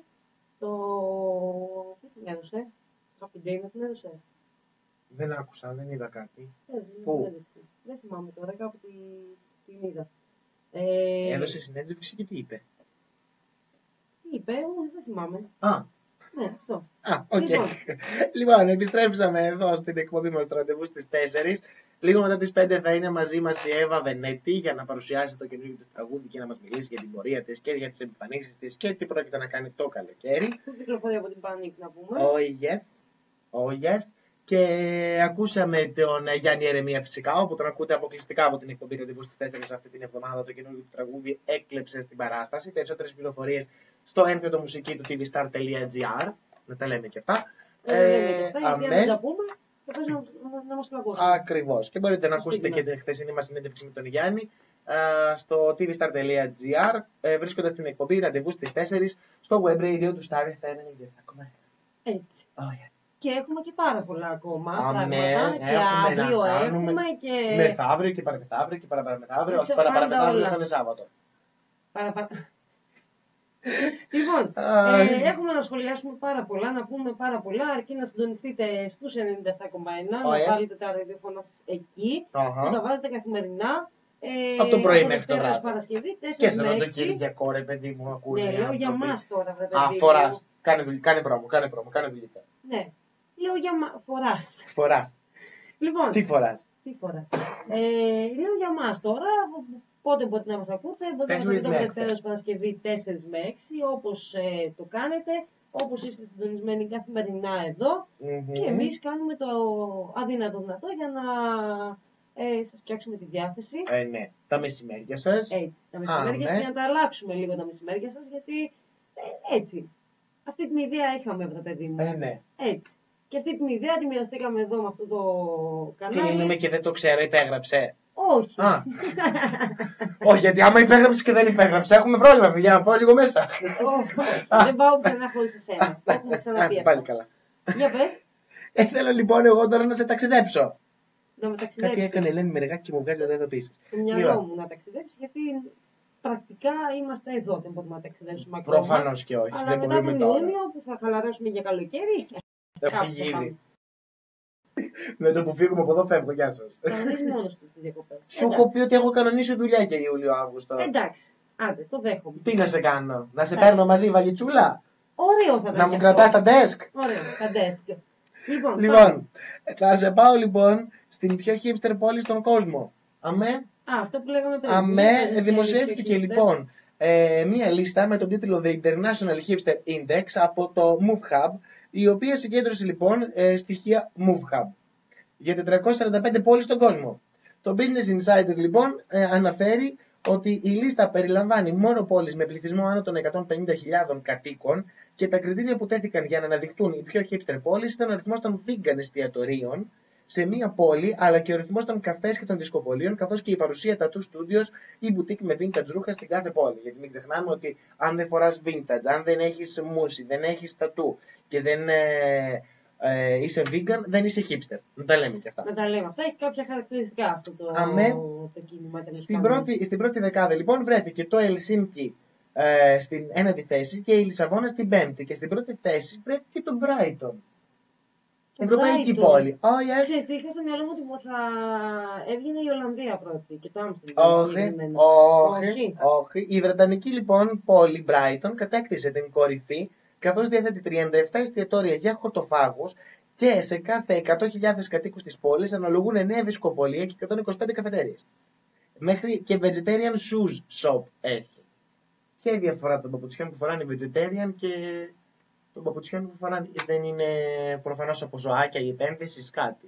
Πού την έδωσε, Happy Day την έδωσε. Δεν άκουσα, δεν είδα κάτι. Πού? Δεν θυμάμαι τώρα, κάπου την είδα. Έδωσε συνέντευξη και τι είπε. Τι είπε, δεν θυμάμαι. Ναι, αυτό. Οκ. Λοιπόν, επιστρέψαμε εδώ στην εκπομπή μας του ραντεβού στις 4. Λίγο μετά τις 5 θα είναι μαζί μας η Εύα Βενέτη για να παρουσιάσει το καινούργιο της τραγούδι και να μας μιλήσει για την πορεία της και για τις εμφανίσεις της και τι πρόκειται να κάνει το καλοκαίρι. Που κυκλοφορεί από την Panic να πούμε. Oh yes. Και ακούσαμε τον Γιάννη Ερεμία φυσικά, όπου τον ακούτε αποκλειστικά από την εκπομπή ραντεβού στις 4 αυτή την εβδομάδα. Το καινούργιο του τραγούδι έκλεψε στην παράσταση. Περισσότερες πληροφορίες στο ένθετο μουσική του tvstar.gr. Να τα λέμε και αυτά. Να τα πούμε. Να μας πλακώσουν. Ακριβώς. Και μπορείτε να ακούσετε και την χθεσινή μας συνέντευξη με τον Γιάννη στο tvstar.gr, βρίσκοντας την εκπομπή ραντεβού στις 4 στο web radio του Star FM. Έτσι. Yeah. Και έχουμε και πάρα πολλά ακόμα πράγματα. Και αύριο έχουμε και. Μεθαύριο και παραμεθαύριο και παραπαραμεθαύριο. Όχι, παραπαραμεθαύριο θα είναι Σάββατο. Λοιπόν, έχουμε να σχολιάσουμε πάρα πολλά, να πούμε πάρα πολλά, αρκεί να συντονιστείτε στους 97,1, να βάλετε τα ραδιόφωνα σας εκεί, που τα βάζετε καθημερινά. Από το πρωί μέχρι το βράδυ. Παρασκευή, 4 και σε Σαββατοκύριακο, ρε παιδί μου, ακούνε. Ναι, λέω για μας τώρα, βρε παιδί μου. Φοράς. Κάνε πρόμο, κάνε δουλειά. Ναι, λέω για φοράς. Φοράς. Λοιπόν, τι φοράς. Λέω για μας τώρα. Πότε μπορείτε να μας ακούτε, μπορείτε να μας ακούτε Δευτέρα Παρασκευή 4 με 6, όπως το κάνετε, όπως είστε συντονισμένοι καθημερινά εδώ. Και εμείς κάνουμε το αδύνατο δυνατό για να σας φτιάξουμε τη διάθεση. Ναι, τα μεσημέρια σας. Έτσι, τα μεσημέρια σας, για να τα αλλάξουμε λίγο τα μεσημέρια σας, γιατί έτσι, αυτή την ιδέα είχαμε, βρε παιδί μου. Ναι. Έτσι. Και αυτή την ιδέα τη μοιραστήκαμε εδώ με αυτό το κανάλι. Τι είμαι και δεν το ξέρω, υπέγραψε. Όχι. Όχι, γιατί άμα υπέγραψε και δεν υπέγραψε, έχουμε πρόβλημα, παιδιά, να πάω λίγο μέσα. Δεν πάω πουθενά χωρίς εσένα. Το έχουμε ξαναπεί αυτό. Πάλι καλά. Για πες. Θέλω λοιπόν εγώ τώρα να σε ταξιδέψω. Να με ταξιδέψεις. Κάτι έκανε Ελένη Μερεγάκη και μου βγάζει εδώ πίσω. Το μυαλό μου να ταξιδέψεις, γιατί πρακτικά είμαστε εδώ, δεν μπορούμε να ταξιδέψουμε ακόμα. Προφανώς και όχι. Αλλά μετά τον Ιούνιο που θα χαλαρώσουμε για καλοκαίρι. Θα φύγει ήδη. Με το που φύγουμε από εδώ φεύγω, γεια σας. Κανονίζει μόνος του τις διακοπές. Σου έχω πει ότι έχω κανονίσει δουλειά για Ιούλιο-Αύγουστο. Εντάξει, άντε, το δέχομαι. Τι να σε κάνω, να σε παίρνω μαζί βαλιτσούλα. Ωραίο θα ήταν. Να μου κρατάς τα desk. Ωραίο, τα desk. Λοιπόν, θα σε πάω λοιπόν στην πιο hipster πόλη στον κόσμο. Αμέ. Αυτό που λέγαμε πριν. Αμέ, δημοσιεύτηκε λοιπόν μία λίστα με τον τίτλο The International Hipster Index από το MoveHub, η οποία συγκέντρωσε λοιπόν στοιχεία MoveHub για 445 πόλεις στον κόσμο. Το Business Insider λοιπόν αναφέρει ότι η λίστα περιλαμβάνει μόνο πόλεις με πληθυσμό άνω των 150.000 κατοίκων και τα κριτήρια που τέθηκαν για να αναδειχτούν οι πιο hipster πόλεις ήταν ο αριθμός των vegan εστιατορίων σε μία πόλη, αλλά και ο αριθμός των καφές και των δισκοπολίων, καθώς και η παρουσία tattoo studios ή boutique με vintage ρούχα στην κάθε πόλη. Γιατί μην ξεχνάμε ότι αν δεν φοράς vintage, αν δεν έχεις μουσι, δεν έχεις tattoo και δεν είσαι vegan, δεν είσαι hipster. Να τα λέμε και αυτά. Να τα λέμε αυτά. Έχει κάποια χαρακτηριστικά αυτό το κίνημα. Στην πρώτη δεκάδα λοιπόν βρέθηκε το Ελσίνκι στην ένατη θέση και η Λισαβόνα στην πέμπτη. Και στην πρώτη θέση βρέθηκε το Brighton. Ευρωπαϊκή πόλη. Ξέρεις τι, είχα στο μυαλό μου ότι θα έβγαινε η Ολλανδία πρώτη και το Άμστερνταμ. Όχι. Η Βρετανική λοιπόν πόλη Brighton κατέκτησε την κορυφή, καθώς διαθέτει 37 εστιατόρια για χορτοφάγους και σε κάθε 100.000 κατοίκους της πόλης αναλογούν 9 δισκοπολία και 125 καφετέριες. Μέχρι και vegetarian shoes shop έχει. Και η διαφορά των παπουτσιών που φοράνε vegetarian και των παπουτσιών που φοράνε δεν είναι προφανώς από ζωάκια η επένδυση κάτι.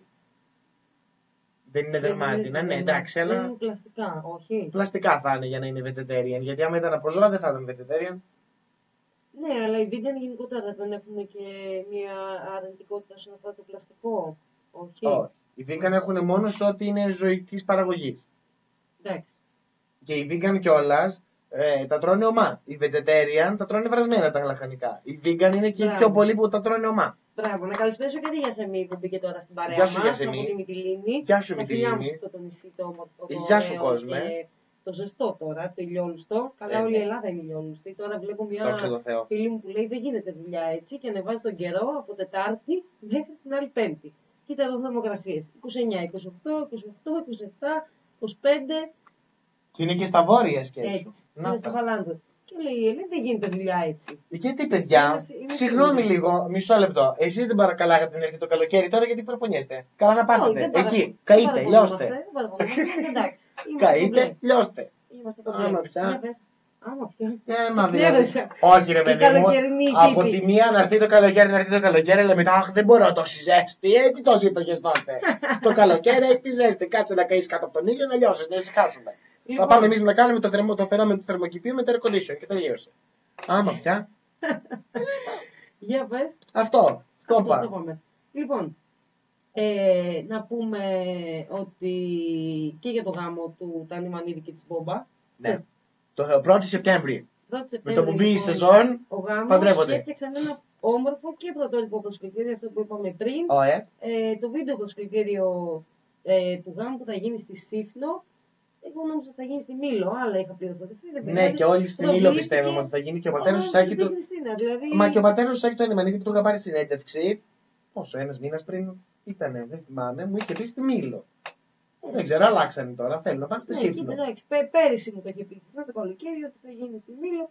Δεν είναι δερμάτινα, ναι, εντάξει, αλλά. Δεν είναι πλαστικά, όχι. Πλαστικά θα είναι για να είναι vegetarian. Γιατί άμα ήταν από ζώα δεν θα ήταν vegetarian. Ναι, αλλά οι vegan γενικότερα δεν έχουν και μια αρνητικότητα όσον αφορά το πλαστικό. Όχι. Οι vegan έχουν μόνο σε ό,τι είναι ζωικής παραγωγής. Εντάξει. Και οι vegan κιόλας τα τρώνε ομά. Οι vegetarian τα τρώνε βρασμένα τα λαχανικά. Οι vegan είναι και οι πιο πολλοί που τα τρώνε ομά. Μπράβο, να καλησπέσω και τη Γιασεμί που μπήκε τώρα στην παρέα Γεια σου, μας, από τη Μυτιλήνη. Γεια σου, Μυτιλήνη. Αυτό το νησί το όμορφο. Γεια σου, κόσμε. Το ζεστό τώρα, το ηλιόλουστο. Καλά, όλη η Ελλάδα είναι ηλιόλουστη. Τώρα βλέπω μια φίλη μου που λέει δεν γίνεται δουλειά έτσι και ανεβάζει τον καιρό από Τετάρτη μέχρι την άλλη Πέμπτη. Κοίτα εδώ θερμοκρασίες. 29, 28, 28, 27, 25. Και είναι και στα βόρεια σκέψου. Έτσι. Είναι στο Χαλάνδο. Και λέει, δεν γίνεται δουλειά έτσι. Γιατί, παιδιά, συγγνώμη λίγο, μισό λεπτό. Εσείς δεν παρακαλάγατε να έρθει το καλοκαίρι τώρα γιατί προπονιέστε. Καλά να πάθετε. Εκεί, καείτε, λιώστε. Καείτε, λιώστε. Άμα πια. Όχι, ρε παιδί μου. Από τη μία να έρθει το καλοκαίρι, αλλά μετά, αχ, δεν μπορώ τόση ζέστη. Τι το ζήταγες τότε. Το καλοκαίρι έχει τη ζέστη. Κάτσε να καείς κάτω από τον ήλιο να λιώσεις, να ησυχάσουμε. Θα πάμε εμείς να κάνουμε το φαινόμενο του θερμοκηπίου με το air condition και τελείωσε. Άμα πια. Για πες. Αυτό. Στόπα. Λοιπόν, να πούμε ότι και για το γάμο του Τάνι Μανίδη και της Μπόμπα. Ναι. Το 1η Σεπτέμβρη. Με το που μπει η σεζόν, παντρεύονται. Και έφτιαξαν ένα όμορφο και πρωτότυπο προσκλητήριο, αυτό που είπαμε πριν. Το βίντεο προσκλητήριο του γάμου που θα γίνει στη Σύφνο. Εγώ νόμιζα ότι θα γίνει στη Μήλο, αλλά είχα πληροφορηθεί. Ναι, και όλοι στη Μήλο πιστεύουμε ότι θα γίνει και ο πατέρας του Σάκη του. Μα και ο πατέρας του Σάκη του Ανεμανίδη που του είχα πάρει συνέντευξη. Πόσο, ένας μήνας πριν ήτανε, δεν θυμάμαι, μου είχε πει στη Μήλο. Δεν ξέρω, αλλάξανε τώρα. Θέλω να πάνε στη Σύφνο. Πέρυσι μου το είχε πει το καλοκαίρι ότι θα γίνει στη Μήλο.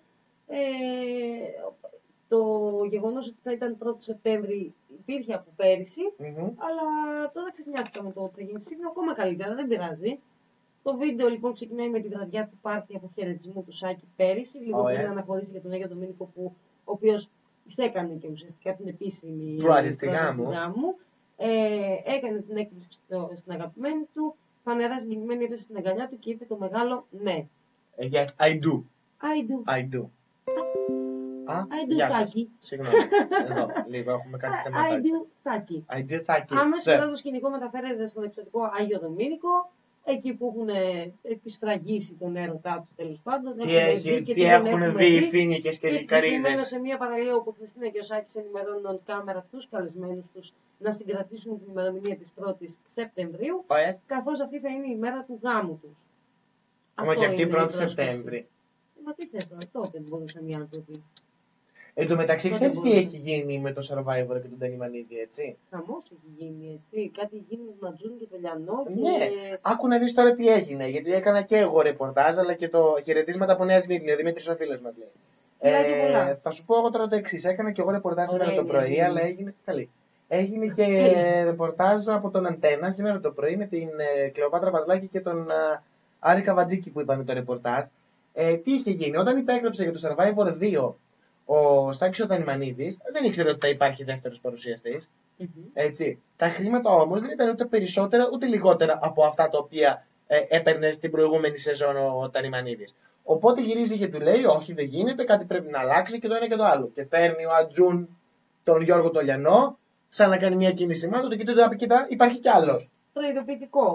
Το γεγονός ότι θα ήταν 1η Σεπτέμβρη υπήρχε από πέρυσι, αλλά τώρα ξεχνιάστηκα με το ότι θα γίνει στη Σύφνο. Ακόμα καλύτερα, δεν πειράζει. Το βίντεο λοιπόν ξεκινάει με τη βραδιά του πάρτι αποχαιρετισμού του Σάκη πέρυσι, λίγο πριν αναχωρήσει για τον Άγιο Ντομήνικο, ο οποίος εισέκανε και ουσιαστικά την επίσημη πρόταση γάμου. Έκανε την έκπληξη στην αγαπημένη του, φανερά συγκινημένη έπεσε στην αγκαλιά του και είπε το μεγάλο ναι. I do. I do, Σάκη. Συγγνώμη, εδώ λίγο έχουμε κάτι θέματα. I do, Σάκη. Αμέσως μετά το σκηνικό μεταφέρεται στον εξωτικό Άγιο Δομήνικο, εκεί που έχουν επισφραγίσει τον έρωτά του τέλος πάντων. Τι έχουν δει οι φοίνικες και οι λυκαρίδες. Σε μια παραλία όπου η Χριστίνα και ο Σάκης ενημερώνουν on κάμερα τους καλεσμένους τους να συγκρατήσουν την ημερομηνία της 1ης Σεπτεμβρίου, καθώς αυτή θα είναι η μέρα του γάμου τους. Μα και αυτή 1η Σεπτέμβρη. Μα τι θες τώρα, τότε μπορούσαν οι άνθρωποι. Εν τω μεταξύ, ξέρεις τι έχει γίνει με το Survivor και τον Τάνι Μανίδη, έτσι. Χαμός έχει γίνει, έτσι. Κάτι γίνει με τον Ματζούν και τον Λιανό. Ναι, άκου να δεις τώρα τι έγινε. Γιατί έκανα και εγώ ρεπορτάζ, αλλά και το χαιρετίσματα από Νέα Σμύρνη. Ο Δημήτρης ο φίλος μας λέει. Θα σου πω εγώ τώρα το εξής. Έκανα και εγώ ρεπορτάζ σήμερα το πρωί, αλλά έγινε. Καλή. Έγινε και ρεπορτάζ από τον Αντένα σήμερα το πρωί με την Κλεοπάτρα Παδλάκη και τον Άρη Καβατζίκη που είπαν το ρεπορτάζ. Τι είχε γίνει, όταν υπέγραψε για το Survivor 2 ο Σάκης ο Τανιμανίδης, δεν ήξερε ότι θα υπάρχει δεύτερος παρουσιαστής. Έτσι. Τα χρήματα όμως δεν ήταν ούτε περισσότερα ούτε λιγότερα από αυτά τα οποία έπαιρνε στην προηγούμενη σεζόν ο Τανιμανίδης. Οπότε γυρίζει και του λέει: όχι, δεν γίνεται, κάτι πρέπει να αλλάξει και το ένα και το άλλο. Και παίρνει ο Ατζούν τον Γιώργο Τολιανό, σαν να κάνει μια κίνηση μάτω, και του λέει: κοίτα, υπάρχει κι άλλος. Προειδοποιητικό.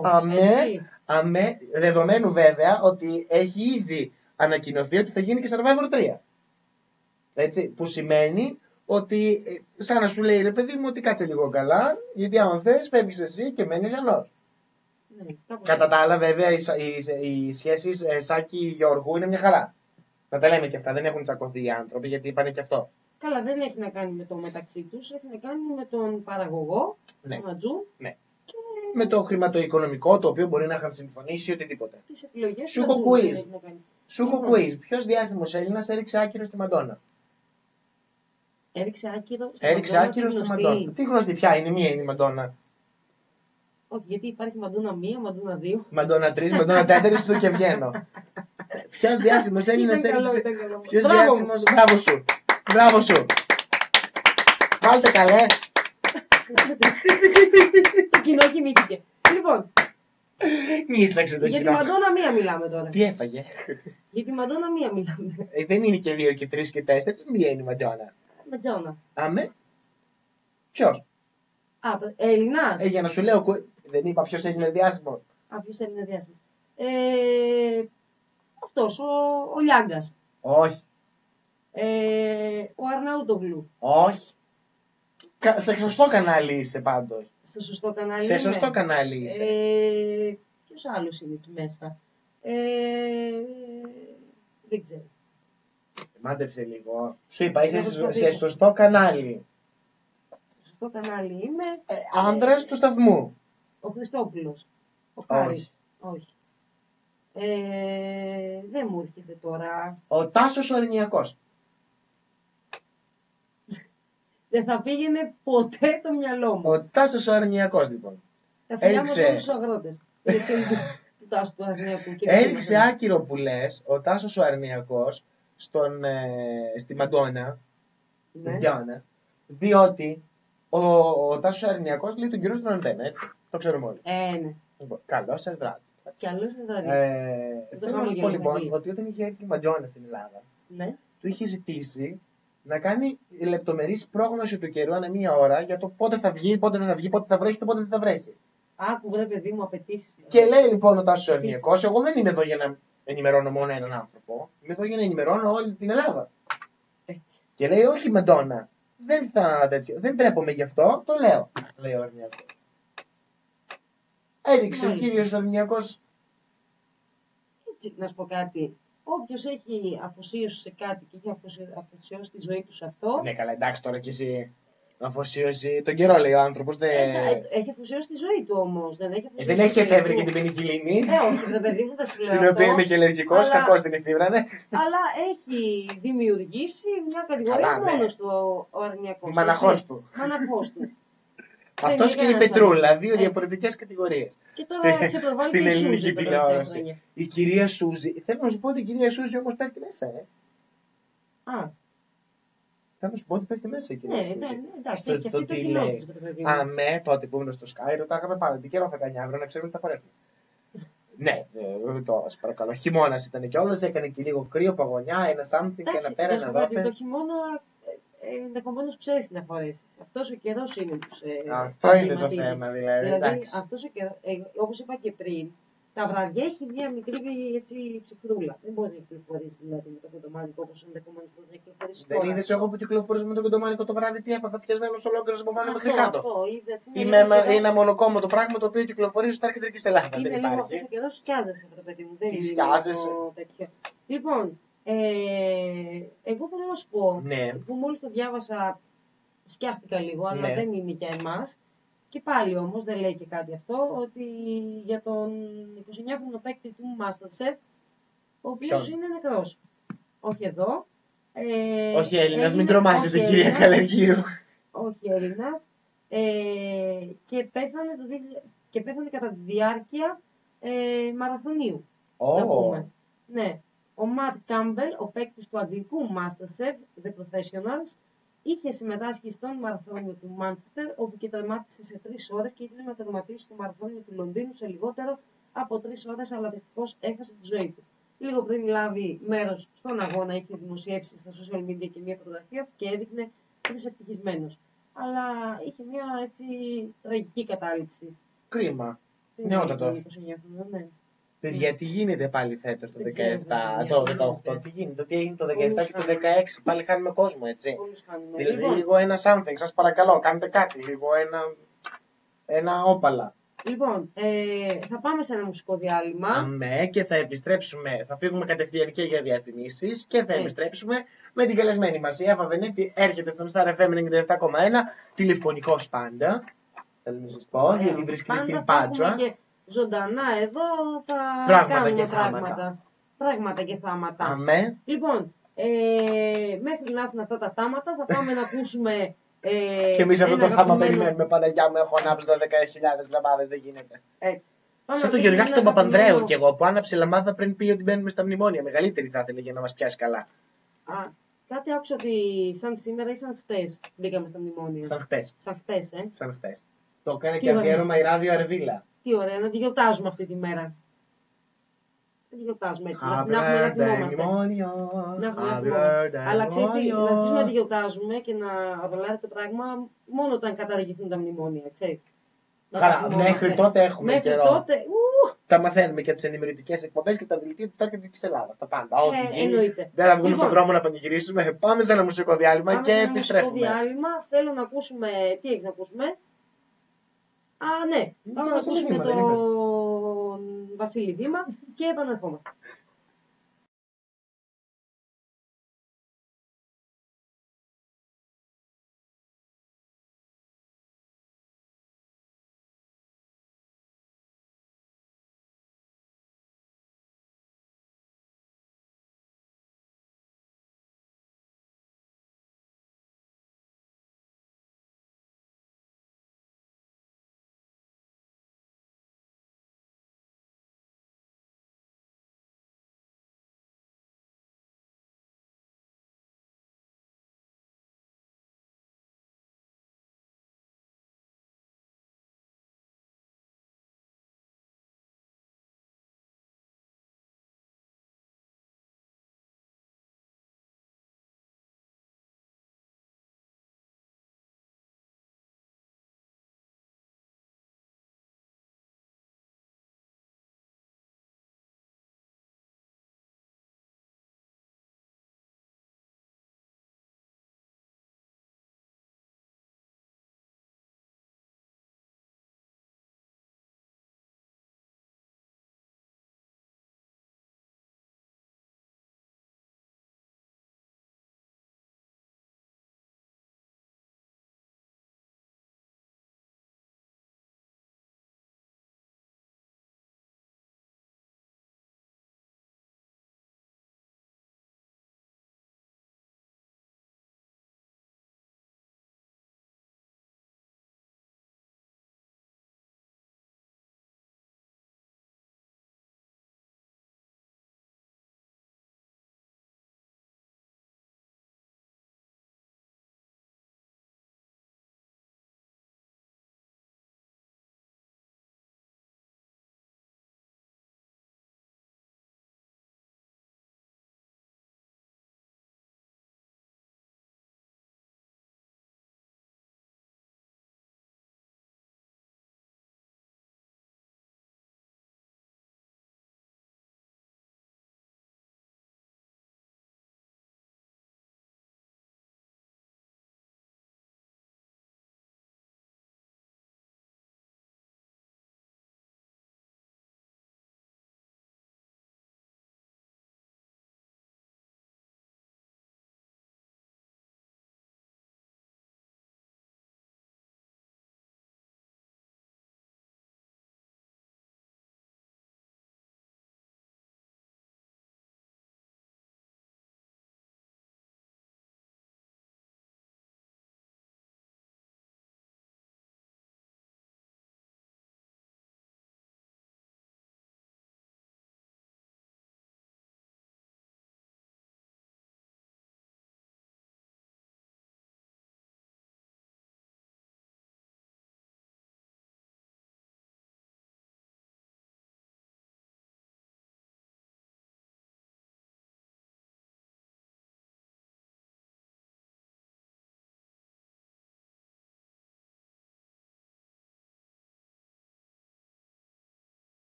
Αμέ, δεδομένου βέβαια ότι έχει ήδη ανακοινωθεί ότι θα γίνει και Survivor 3. Έτσι, που σημαίνει ότι, σαν να σου λέει ρε παιδί μου, ότι κάτσε λίγο καλά, γιατί άμα θες φεύγεις εσύ και μένει ο Λιανός. Κατά τα άλλα, βέβαια, οι σχέσεις Σάκη-Γιώργου είναι μια χαρά. Να τα λέμε και αυτά, δεν έχουν τσακωθεί οι άνθρωποι, γιατί είπανε και αυτό. Καλά, δεν έχει να κάνει με το μεταξύ τους, έχει να κάνει με τον παραγωγό, τον Ατζού. Ναι. Και με το χρηματοοικονομικό, το οποίο μπορεί να είχαν συμφωνήσει οτιδήποτε. Τις επιλογές σου έχω quiz. Σου έχω quiz. Ποιος διάσημος Έλληνας έριξε άκυρο στη Μαντόνα? Έριξε άκυρο στη Μαντόνα. Τι γνωστή πια είναι, μία είναι η Μαντόνα. Όχι, γιατί υπάρχει Μαντόνα 1, Μαντόνα 2. Μαντόνα 3, Μαντόνα 4, στο και βγαίνω. Ποιος διάσημος Έλληνας έριξε. Ποιος διάσημος. Μπράβο σου. Μπράβο σου. Βάλτε καλέ. Το κοινό κοιμήθηκε. Λοιπόν. Μίσταξε το κοινό. Για τη Μαντόνα 1 μιλάμε τώρα. Τι έφαγε? Για τη Μαντόνα μία μιλάμε. Δεν είναι και 2 και 3 και 4, μία είναι η Μαντόνα. Μαντόνα. Αμέ. Ποιος? Έλληνας. Για να σου λέω, δεν είπα ποιος Έλληνας διάσημος. Ποιος Έλληνας διάσημος. Αυτός, ο Λιάγκας. Όχι. Ο Αρναούτογλου. Όχι. Σε σωστό κανάλι είσαι πάντως. Στο σωστό κανάλι Σε σωστό κανάλι είσαι. Ποιος άλλος είναι εκεί μέσα. Δεν ξέρω. Μάντεψε λίγο. Σου είπα, είσαι σε σωστό κανάλι. Στο σωστό κανάλι είμαι. Άντρας του σταθμού. Ο Χριστόπουλος. Ο Χάρης. Όχι. Δεν μου έρχεται τώρα. Ο Τάσος ο Αρνιακός. Δεν θα πήγαινε ποτέ το μυαλό μου. Ο Τάσος ο Αρνιακός, λοιπόν. Τα φιλιά μας όλους τους αγρότες. Του Τάσου του Αρνιακού. Έριξε άκυρο που λες ο Τάσος ο Αρνιακός στη Μαντόνα. Ναι. Διότι ο Τάσος ο Αρνιακός λέει τον κύριο στον Αντένα, έτσι. Το ξέρουμε όλοι. Ναι. Καλό σας βράδυ. Καλώς βράδυ. Θέλω να σου πω λοιπόν ότι όταν είχε έρθει η Μαντόνα στην Ελλάδα, ναι, του είχε ζητήσει να κάνει λεπτομερής πρόγνωση του καιρού ανά μία ώρα για το πότε θα βγει, πότε δεν θα βγει, πότε θα βρέχει και πότε δεν θα βρέχει. Άκου, βρε παιδί μου, απαιτήσεις. Και λέει λοιπόν ο Τάσος ο Αρνιακός, εγώ δεν είμαι εδώ για να ενημερώνω μόνο έναν άνθρωπο, είμαι εδώ για να ενημερώνω όλη την Ελλάδα. Έτσι. Και λέει, όχι Μαντόνα, δεν τρέπομαι γι' αυτό, το λέω, λέει ο Αρνιακός. Έριξε ο κύριος Αρνιακός. Έτσι, να σου πω κάτι. Όποιος έχει αφοσίωση σε κάτι και έχει αφοσιώσει τη ζωή του σε αυτό. Ναι, καλά, εντάξει τώρα κι εσύ. Αφοσίωση. Τον καιρό λέει ο άνθρωπος. Έχει αφοσιώσει τη ζωή του όμως. Δεν έχει εφεύρει και την πενικυλίνη. Όχι, το παιδί μου θα σου λέω. Στην οποία είμαι και αλλεργικός, κακώς την εφήβρανε. Αλλά έχει δημιουργήσει μια κατηγορία μόνος του ο Αρνιακός. Μαναχός του. Αυτός και η Πετρούλα, δύο διαφορετικές κατηγορίες. Και τώρα ξεπροβάλλει στην ελληνική τηλεόραση. Η κυρία Σούζη. Θέλω να σου πω ότι η κυρία Σούζη όμως πέφτει μέσα, Θέλω να σου πω ότι πέφτει μέσα η κυρία Σούζη. Ναι, εντάξει, και αυτό το κοινό της. Αμέ, τότε που ήμουν στο Sky, ρωτάγαμε πάντα τι καιρό θα κάνει αύριο, να ξέρουμε τι θα φορέσουμε. Ναι, τώρα σε παρακαλώ. Χειμώνας ήταν και όλος, έκανε και λίγο κρύο, παγωνιά, ένα something και ένα πέρα, ένα δόθε. Το χειμώνα ενδεχομένως ξέρεις τι να φορέσεις. Αυτός ο καιρός είναι που σε. Αυτό είναι το θέμα, δηλαδή. Αυτός ο καιρός, όπως είπα και πριν, τα βραδιά έχει μια μικρή έτσι, ψυχρούλα. Δεν μπορεί να κυκλοφορήσει δηλαδή με το κοντομάνικο όπως ενδεχομένως μπορεί να κυκλοφορήσει. Δεν είδες εγώ που κυκλοφορείς με το κοντομάνικο το βράδυ, τι έπαθα πιασμένος ολόκληρος από πάνω μέχρι κάτω. Είναι ένα μονοκόμμο το πράγμα το οποίο κυκλοφορεί στα αρχιτρική της Ελλάδας. Είναι λίγο αυτός ο καιρός σκιάζεσαι αυτό το παιδί μου. Τι σκιάζεσαι. Λοιπόν, εγώ θέλω να σου πω, ναι, που μόλις το διάβασα, σκιάχτηκα λίγο, αλλά δεν είναι για εμάς. Και πάλι όμως δεν λέει και κάτι αυτό, ότι για τον 29χρονο παίκτη του Masterchef, ο οποίος είναι νεκρός. Όχι εδώ. Όχι Έλληνας, μην τρομάζετε κυρία Καλεργύρου. Όχι Έλληνας. Και πέθανε κατά τη διάρκεια μαραθωνίου. Ναι. Ο Ματ Κάμπελ, ο παίκτης του αγγλικού Masterchef, The Professionals, είχε συμμετάσχει στον μαραθώνιο του Μάντσεστερ, όπου και τερμάτισε σε 3 ώρες και ήθελε να τερματίσει το μαραθώνιο του Λονδίνου σε λιγότερο από 3 ώρες, αλλά δυστυχώς έχασε τη ζωή του. Λίγο πριν λάβει μέρος στον αγώνα, είχε δημοσιεύσει στα social media και μια φωτογραφία που και έδειχνε ευτυχισμένος. Αλλά είχε μια έτσι τραγική κατάληξη. Κρίμα. Νεότατος. Παιδιά, τι γίνεται πάλι φέτος το 17, το 18, τι γίνεται, τι έγινε το 17 και το 16, πάλι χάνουμε κόσμο, έτσι. Δηλαδή λίγο ένα something, σας παρακαλώ, κάντε κάτι, λίγο ένα όπαλα. Λοιπόν, θα πάμε σε ένα μουσικό διάλειμμα. Αμέ, και θα επιστρέψουμε, θα φύγουμε κατευθείαν και για διαφημίσεις και θα επιστρέψουμε με την καλεσμένη μας. Η Εύα Βενέτη έρχεται στον Star FM 97,1, τηλεφωνικός πάντα. Θέλω να σας πω, γιατί βρίσκεται στην Πάτρα. Ζωντανά εδώ θα κάνουμε πράγματα και θάματα. Αμέ. Λοιπόν, μέχρι να έρθουν αυτά τα θάματα θα πάμε να ακούσουμε. Και εμείς αυτό το θάμα περιμένουμε. Παναγιά μου, έχω ανάψει 12.000 λαμπάδες, δεν γίνεται. Έτσι. Σαν τον Γεωργάκη τον Παπανδρέου κι εγώ που άναψε λαμπάδα πριν πει ότι μπαίνουμε στα μνημόνια. Μεγαλύτερη θα ήθελε για να μας πιάσει καλά. Κάτι άκουσα ότι σαν σήμερα ή σαν χτες μπήκαμε στα μνημόνια. Σαν χτες. Σαν χτες. Το έκανε και αφιέρωμα η Ράδιο Αρβίλα. Τι ωραία, να τη γιορτάζουμε αυτή τη μέρα. Δεν γιορτάζουμε έτσι. Να θυμόμαστε. Αλλά ξέρεις τι, να αρχίσουμε να τη γιορτάζουμε και να απολαύεται το πράγμα μόνο όταν καταργηθούν τα μνημόνια, ξέρεις. Καλά, μέχρι τότε έχουμε μέχρι καιρό. Τότε, τα μαθαίνουμε και τι ενημερωτικές εκπομπές και τα δελτία του Τάκη της Ελλάδας. Τα πάντα. Ό,τι γίνει. Δεν θα βγούμε στον δρόμο να πανηγυρίσουμε. Πάμε σε ένα μουσικό διάλειμμα και επιστρέφουμε. Μουσικό διάλειμμα. Θέλω να ακούσουμε. Τι έχεις να ακούσουμε? Α, ναι. Πάμε να ακούσουμε τον Βασίλη Δήμα και επαναρχόμαστε.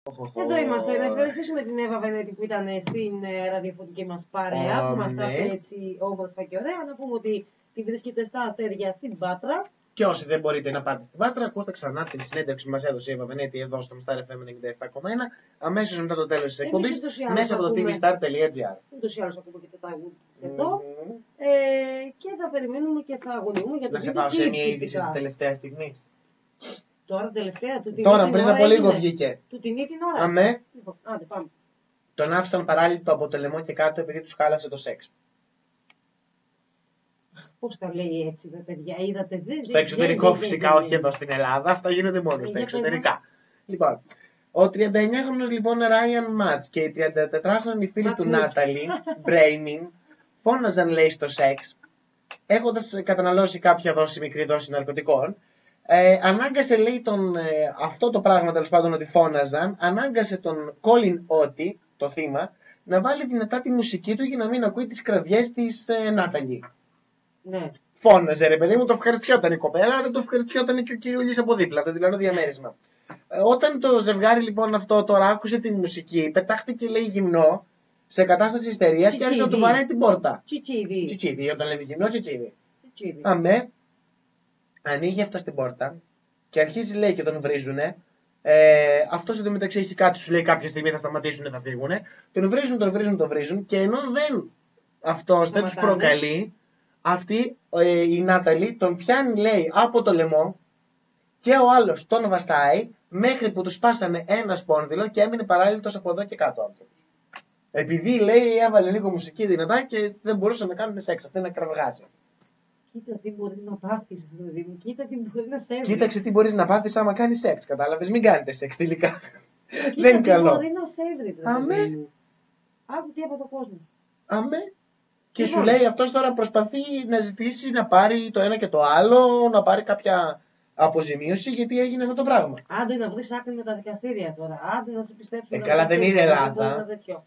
Εδώ είμαστε. Να ευχαριστήσουμε την Εύα Βενέτη που ήταν στην ραδιοφωνική μας παρέα, που μας τα είπε έτσι όμορφα και ωραία. Να πούμε ότι τη βρίσκεται στα Αστέρια στην Πάτρα. Και όσοι δεν μπορείτε να πάτε στην Πάτρα, ακούστε ξανά την συνέντευξη που μας έδωσε η Εύα Βενέτη εδώ στο Star FM 97,1 αμέσως μετά το τέλος της εκπομπής μέσα από το tvstar.gr. Ούτως ή άλλως ακούμε και το τραγούδι εδώ. Και θα περιμένουμε και θα αγωνιούμε για το να σε πάω σε μια είδηση τη τελευταία στιγμή. Τώρα τελευταία, τώρα πριν από λίγο βγήκε. Του την ίδια την ώρα. Αμέ. Λοιπόν, άντε, πάμε. Τον άφησαν παράλυτο από το λαιμό και κάτω επειδή τους χάλασε το σεξ. Πώς τα λέει έτσι, δε παιδιά, είδατε. Στο εξωτερικό φυσικά, όχι εδώ στην Ελλάδα, αυτά γίνονται μόνο στα εξωτερικά. Λοιπόν, ο 39χρονος λοιπόν Ράιαν Μάτς και η 34χρονη φίλη του Νάταλι, Μπρέιμιν, φώναζαν λέει στο σεξ, έχοντας καταναλώσει κάποια μικρή δόση ναρκωτικών. Ανάγκασε λέει αυτό το πράγμα τέλος πάντων ότι φώναζαν, ανάγκασε τον Κόλιν Ότι, το θύμα, να βάλει δυνατά τη μουσική του για να μην ακούει τις κραυγές της Νάταλι. Ναι. Φώναζε ρε παιδί μου, το ευχαριστιόταν η κοπέλα, δεν το ευχαριστιόταν και ο κυριούλης από δίπλα, το διπλανό διαμέρισμα. Όταν το ζευγάρι λοιπόν αυτό τώρα άκουσε τη μουσική, πετάχτηκε λέει γυμνό, σε κατάσταση ιστερίας και άρχισε να του βαράει την πόρτα. Τσιτσίδι, όταν λέμε γυμνό, τσιτσίδι. Αμέ, ανοίγει αυτό την πόρτα και αρχίζει λέει και τον βρίζουνε. Αυτός εντωμεταξύ έχει κάτι, σου λέει κάποια στιγμή θα σταματήσουν, θα φύγουνε. Τον βρίζουν και ενώ αυτός δεν τους προκαλεί, αυτή η Νάταλι τον πιάνει λέει από το λαιμό και ο άλλος τον βαστάει μέχρι που του σπάσανε ένα σπόνδυλο και έμεινε παράλυτος από εδώ και κάτω άνθρωπος. Επειδή λέει έβαλε λίγο μουσική δυνατά και δεν μπορούσαν να κάνουν σεξ, αυτή να κραυγάζει. Κοίτα τι μπορείς να πάθεις, παιδί μου. Κοίτα τι μπορείς να σε έβρει. Κοίταξε τι μπορείς να πάθεις άμα κάνεις σεξ. Κατάλαβες, μην κάνετε σεξ τελικά. Δεν είναι καλό. Μπορεί να σε έβρει, παιδί. Άκου τι από τον κόσμο. Αμέ. Και σου λέει αυτός τώρα προσπαθεί να ζητήσει να πάρει το ένα και το άλλο, να πάρει κάποια αποζημίωση γιατί έγινε αυτό το πράγμα. Άντε να βρεις άκρη με τα δικαστήρια τώρα. Άντε να σε πιστέψουν. Καλά δεν είναι Ελλάδα.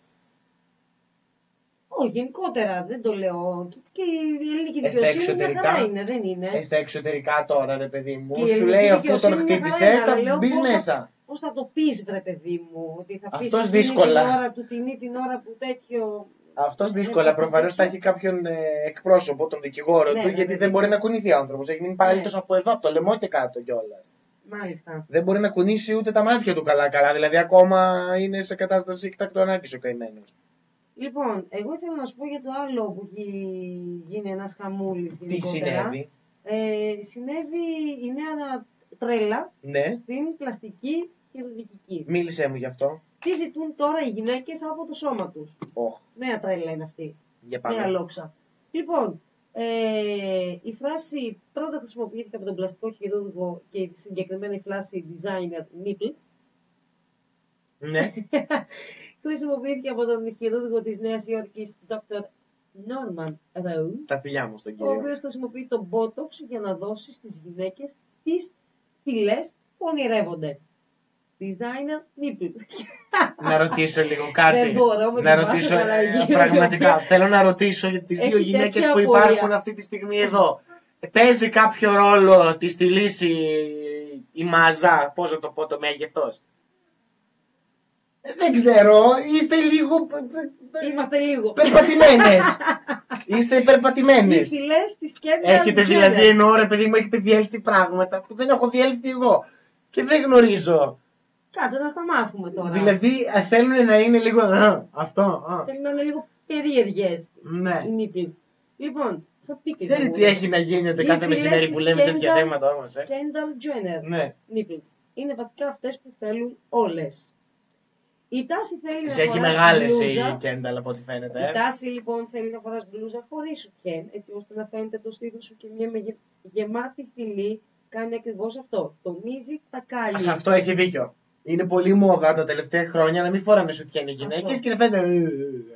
Όχι, γενικότερα δεν το λέω. Και η ελληνική δικαιοσύνη μια χαρά είναι, δεν είναι. Στα εξωτερικά τώρα, ρε παιδί μου, σου λέει αφού τον χτύπησες, θα μπεις μέσα. Πώς θα το πεις, ρε παιδί μου, ότι θα πεις αυτός δύσκολα. Την ώρα που τέτοιο. Αυτός δύσκολα προφανώς θα έχει κάποιον εκπρόσωπο, τον δικηγόρο του, γιατί δεν μπορεί να κουνηθεί ο άνθρωπος. Έχει μείνει παράλυτος από εδώ, από το λαιμό και κάτω κιόλας. Μάλιστα. Δεν μπορεί να κουνήσει ούτε τα μάτια του καλά-καλά, δηλαδή ακόμα είναι σε κατάσταση εκτάκτου ανάγκης ο καημένος. Λοιπόν, εγώ ήθελα να σου πω για το άλλο που γίνει ένας χαμούλης. Τι συνέβη? Συνέβη η νέα τρέλα στην πλαστική χειρουργική. Μίλησέ μου γι' αυτό. Τι ζητούν τώρα οι γυναίκες από το σώμα τους. Νέα τρέλα είναι αυτή. Νέα λόξα. Λοιπόν, η φράση πρώτα χρησιμοποιήθηκε από τον πλαστικό χειρούργο και η συγκεκριμένη φράση designer nipples. Ναι. Χρησιμοποιήθηκε από τον χειρούργο της Νέας Υόρκης, Dr. Norman Rowe. Τα φιλιά μου στον κύριο. Ο οποίος χρησιμοποιεί το Botox για να δώσει στις γυναίκες τις φυλές που ονειρεύονται. Designer nipple. Να ρωτήσω λίγο κάτι. Δεν μπορώ με να ρωτήσω πραγματικά. Θέλω να ρωτήσω για τις δύο γυναίκες που υπάρχουν αυτή τη στιγμή εδώ. Παίζει κάποιο ρόλο τη στη λύση η μάζα, πώς να το πω, το μέγεθος? Δεν ξέρω, είστε λίγο. Είμαστε λίγο. Περπατημένες. Είστε περπατημένες. Οι φυλές της Kendall έχετε δηλαδή εννοώ ρε παιδί μου, έχετε διέλθει πράγματα που δεν έχω διέλθει εγώ. Και δεν γνωρίζω. Κάτσε να στα μάθουμε τώρα. Δηλαδή θέλουν να είναι λίγο. Αυτό. Θέλουν να είναι λίγο περίεργες. Ναι. Οι nipples. Λοιπόν, σαν πίκες. Δεν τι έχει να γίνεται κάθε μεσημέρι που λέμε τέτοια θέματα όμως. Kendall Jenner. Ναι. Nipples. Είναι βασικά αυτές που θέλουν όλες. Η τάση θέλει τις να έχει μεγάλες η Kendall από ό,τι φαίνεται. Η τάση λοιπόν θέλει να φοράς μπλούζα χωρίς σουτιέν, έτσι ώστε να φαίνεται το στήθος σου και μια γεμάτη φυλή κάνει ακριβώς αυτό. Τονίζει τα κάλλη. Σε αυτό έχει δίκιο. Είναι πολύ μόδα τα τελευταία χρόνια να μην φοράνε σουτιέν οι γυναίκες και να φαίνεται.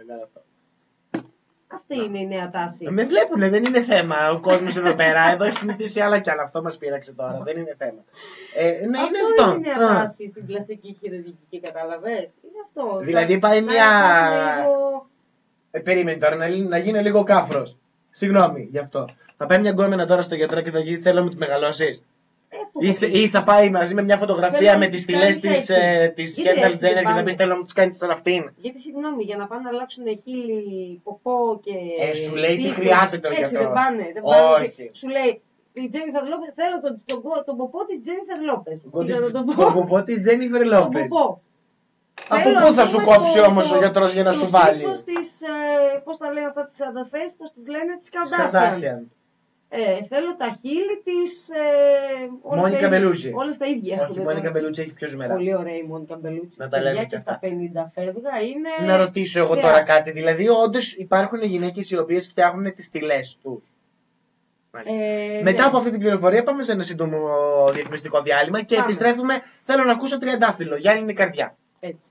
Αυτή είναι η νέα τάση. Με βλέπουνε, δεν είναι θέμα. Ο κόσμος εδώ πέρα, εδώ έχει συνηθίσει άλλα κι άλλα. Αυτό μας πείραξε τώρα, δεν είναι θέμα. Ναι, αυτό είναι αυτό. Είναι η νέα τάση στην πλαστική χειρουργική, κατάλαβες. Είναι αυτό. Δηλαδή πάει μια. Περίμενε τώρα να γίνει λίγο κάφρος. Συγγνώμη γι' αυτό. Θα πάει μια γκόμενα τώρα στο γιατρό και θα γίνει θέλω να μου τη μεγαλώσεις. Ή θα πάει μαζί με μια φωτογραφία με τις στυλές της Kendall Jenner και θα πει θέλω να τους κάνεις σαν αυτήν. Γιατί συγγνώμη, για να πάνε να αλλάξουν χείλη, ποπό και. Σου λέει τι χρειάζεται ο γιατρός. Έτσι δεν πάνε. Όχι. Σου λέει η Τζένιφερ Λόπες, θέλω τον ποπό της Τζένιφερ Λόπες. Τον ποπό της Τζένιφερ Λόπες. Από πού θα σου κόψει όμως ο γιατρός για να σου βάλει. Πώς τα λένε αυτά τις αδερφές, πώς τις λένε, τις Καντάσιαν. Θέλω τα χείλη της Μόνικα Μπελούτσι. Όλες τα ίδια. Όχι, η Μόνικα Μπελούτσι έχει πιο ζουμερά. Πολύ ωραία η Μόνικα Μπελούτσι. Να τα λέμε και στα 50 φεύγα είναι. Να ρωτήσω εγώ τώρα κάτι. Δηλαδή, όντως υπάρχουν γυναίκες οι οποίες φτιάχνουν τις στυλές τους. Μετά από αυτή την πληροφορία, πάμε σε ένα σύντομο διαφημιστικό διάλειμμα και επιστρέφουμε. Θέλω να ακούσω τριαντάφυλλο. Γιάννη Καρδιά. Έτσι.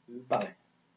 Πάμε.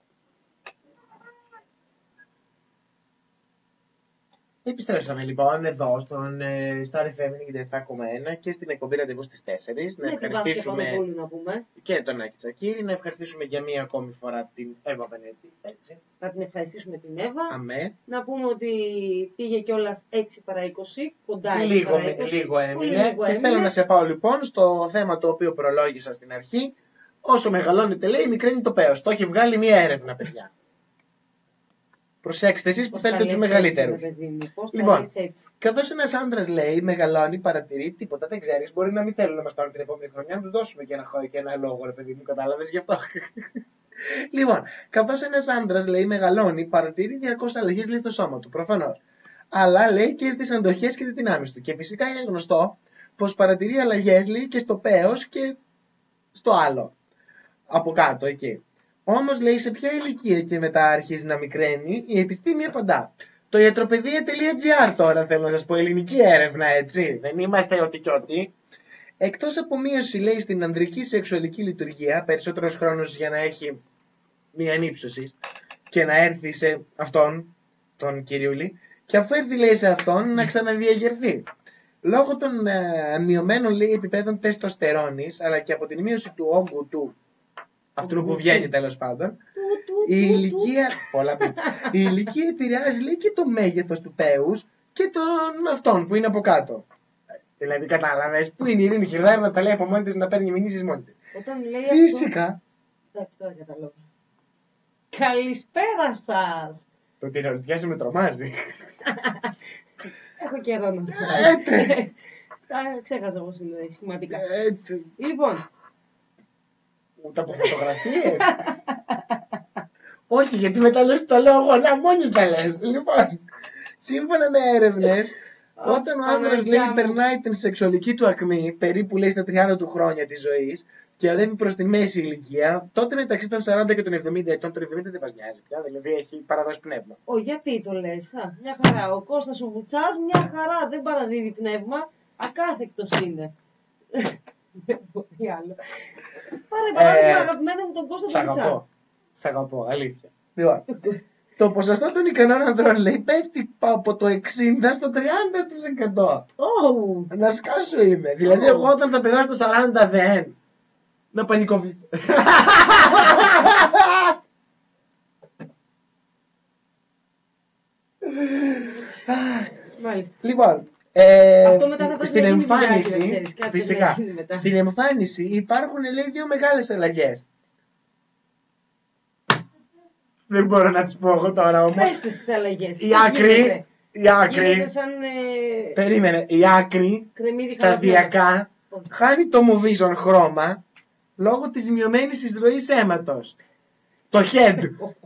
Επιστρέψαμε λοιπόν εδώ στον Star FM 97,1 και στην εκπομπή Ραντεβού στις 4. Να ευχαριστήσουμε να πούμε. Και τον Άκη Τσακίρη, να ευχαριστήσουμε για μία ακόμη φορά την Εύα Βενέτη. Έτσι. Να την ευχαριστήσουμε την Εύα. Αμέ. Να πούμε ότι πήγε κιόλας 6 παρά 20, κοντά 6 λίγο, παρά 20. Λίγο έμεινε. Και θέλω να σε πάω λοιπόν στο θέμα το οποίο προλόγησα στην αρχή. Όσο μεγαλώνετε, λέει, μικραίνει το πέος. Το έχει βγάλει μία έρευνα, παιδιά. Προσέξτε εσείς που θέλετε τους μεγαλύτερους. Λοιπόν, καθώς ένας άντρας λέει, μεγαλώνει, παρατηρεί, τίποτα δεν ξέρεις, μπορεί να μην θέλουν να μας πάρουν την επόμενη χρονιά, να του δώσουμε και ένα λόγο, ρε παιδί μου, κατάλαβες γι' αυτό. Λοιπόν, καθώς ένας άντρας λέει, μεγαλώνει, παρατηρεί διαρκώς αλλαγές λέει στο σώμα του, προφανώς. Αλλά λέει και στις αντοχές και τις δυνάμεις του. Και φυσικά είναι γνωστό πως παρατηρεί αλλαγές λέει και στο πέος και στο άλλο. Από κάτω εκεί. Όμως λέει σε ποια ηλικία και μετά αρχίζει να μικραίνει, η επιστήμη απαντά. Το ιατροπαιδεία.gr τώρα θέλω να σας πω, ελληνική έρευνα έτσι, δεν είμαστε ότι κι ότι. Εκτός από μείωση λέει στην ανδρική σεξουαλική λειτουργία, περισσότερος χρόνος για να έχει μία ανύψωση και να έρθει σε αυτόν, τον κυριούλη, και αφού έρθει λέει σε αυτόν να ξαναδιαγερθεί. Λόγω των μειωμένων λέει επιπέδων τεστοστερόνης, αλλά και από την μείωση του όγκου του, αυτού που βγαίνει τέλος πάντων, η ηλικία επηρεάζει λέει και το μέγεθος του πέους και τον αυτόν που είναι από κάτω. Δηλαδή κατάλαβες που είναι η Ειρήνη Χιρδάρη να τα λέει από μόνη της, να παίρνει μηνύσεις μόνη της. Φυσικά. Εντάξει, τώρα καταλάβω. Καλησπέρα σας. Το ότι ερωτιάσαι με τρομάζει. Έχω καιρό να το ξέχασα όμως είναι σχηματικά. Λοιπόν. Ούτε από φωτογραφίες. Όχι, γιατί μετά λες το λέω εγώ, να μόνος τα λες. Λοιπόν, σύμφωνα με έρευνες, όταν ο άνδρας λέει περνάει την σεξουαλική του ακμή, περίπου λέει στα 30 του χρόνια της ζωής, και οδεύει προς τη μέση ηλικία, τότε μεταξύ των 40 και των 70 ετών, τον 70 δεν μας νοιάζει πια, δηλαδή έχει παραδώσει πνεύμα. Γιατί το λες, μια χαρά. Ο Κώστας ο Βουτσάς, μια χαρά, δεν παραδίδει πνεύμα, ακάθεκτος είναι. Δεν μπορεί άλλο. Πάρε παράδειγμα αγαπημένα μου τον Κώστα Βουτσά. Σ' αγαπώ, αλήθεια. Λοιπόν, το ποσοστό των ικανών ανδρών λέει πέφτει από το 60% στο 30%. Να σκάσω είμαι. Δηλαδή εγώ όταν θα περάσω το 40 δεν. Να πανικοβεί. Λοιπόν, στην εμφάνιση, φυσικά, στην εμφάνιση υπάρχουν λέει δύο μεγάλες αλλαγές. Δεν μπορώ να τις πω εγώ τώρα όμως. Πες τις αλλαγές. Η άκρη, περίμενε, η άκρη σταδιακά χάνει το μοβίζον χρώμα λόγω της μειωμένης εισρωής αίματος. Το head.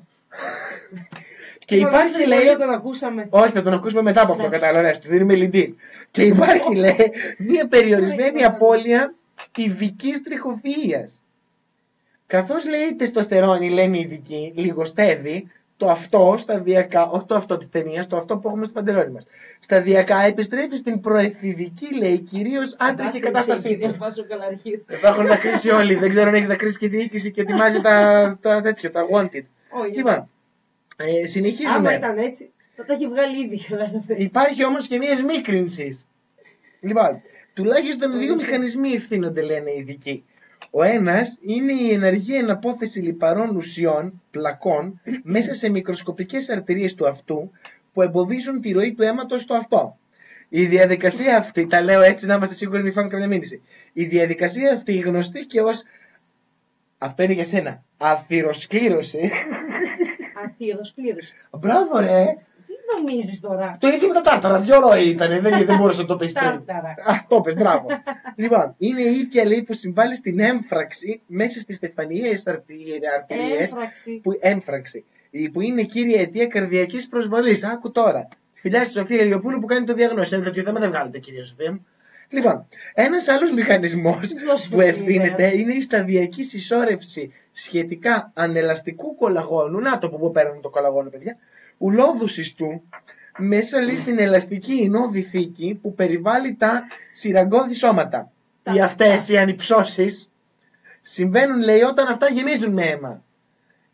Και υπάρχει λέει. Τον ακούσαμε. Όχι, θα τον ακούσουμε μετά από αυτό, κατάλαβες. Του δίνουμε λιντή. Και υπάρχει λέει μια περιορισμένη απώλεια τυβικής τριχοφυΐας. Καθώς λέει η τεστοστερόνη, λένε οι ειδικοί, λιγοστεύει, το αυτό σταδιακά, όχι το αυτό της ταινίας, το αυτό που έχουμε στο παντελόνι μας. Σταδιακά επιστρέφει στην προεφηβική, λέει, κυρίως άντρικη κατάστασή του. Θα έχουν δακρύσει όλοι, δεν ξέρω αν έχει δακρύσει και η διοίκηση και ετοιμάζει τα wanted. Λοιπόν, συνεχίζουμε. Άμα ήταν έτσι, θα τα έχει βγάλει ήδη. Υπάρχει όμως και μια σμίκρινση. Λοιπόν, τουλάχιστον δύο μηχανισμοί ευθύνονται, λένε οι ειδικοί. Ο ένας είναι η ενεργή εναπόθεση λιπαρών ουσιών, πλακών, μέσα σε μικροσκοπικές αρτηρίες του αυτού που εμποδίζουν τη ροή του αίματος στο αυτό. Η διαδικασία αυτή, τα λέω έτσι να είμαστε σίγουροι να φάμε καμιά μήνυση. Η διαδικασία αυτή γνωστή και ως, αυτό είναι για σένα, αθυροσκλήρωση. Αθυροσκλήρωση. Μπράβο ρε. Τι νομίζεις τώρα. Το ίδιο με τα τάρταρα, 2 ώρες ήταν, δεν μπορούσα να το πεις πριν. Το πες, μπράβο. Λοιπόν, είναι η ίδια λέει που συμβάλλει στην έμφραξη μέσα στις στεφανιαίες αρτηρίες. Έμφραξη. Που είναι κύρια αιτία καρδιακής προσβολής. Άκου τώρα. Φιλιά στη Σοφία Ελιοπούλου που κάνει το διαγνώση. Ένα τέτοιο θέμα δεν βγάλετε, κυρία Σοφία μου. Λοιπόν, ένας άλλος μηχανισμός που ευθύνεται είναι η σταδιακή συσσόρευση σχετικά ανελαστικού κολαγόνου. Να το που παίρνουν το κολαγόνο, παιδιά. Ουλόδουσης του μέσα λέει στην ελαστική ινόβη θήκη που περιβάλλει τα σειραγκώδη σώματα. Οι αυτές οι ανυψώσεις συμβαίνουν λέει όταν αυτά γεμίζουν με αίμα.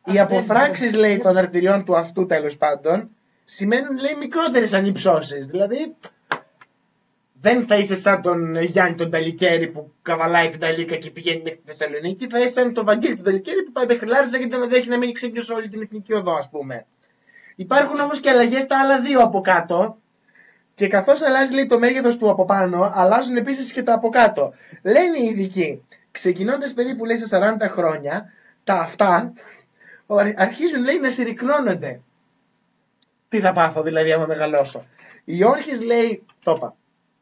Οι αποφράξεις, λέει, των αρτηριών του αυτού, τέλος πάντων, σημαίνουν, λέει, μικρότερες ανυψώσεις. Δηλαδή, δεν θα είσαι σαν τον Γιάννη τον Ταλικέρη που καβαλάει την Ταλίκα και πηγαίνει μέχρι τη Θεσσαλονίκη. Θα είσαι σαν τον Βαγγέλη τον Ταλικέρη που πάει μέχρι Λάρισα γιατί δεν αδέχει να μείνει ξύπνιος όλη την εθνική οδό, ας πούμε. Υπάρχουν όμως και αλλαγές στα άλλα δύο από κάτω. Και καθώς αλλάζει, λέει, το μέγεθος του από πάνω, αλλάζουν επίσης και τα από κάτω. Λένε οι ειδικοί, ξεκινώντας περίπου, λέει, στα 40 χρόνια, τα αυτά αρχίζουν, λέει, να συρρυκνώνονται. Τι θα πάθω, δηλαδή, άμα μεγαλώσω. Οι όρχες, λέει, το είπα.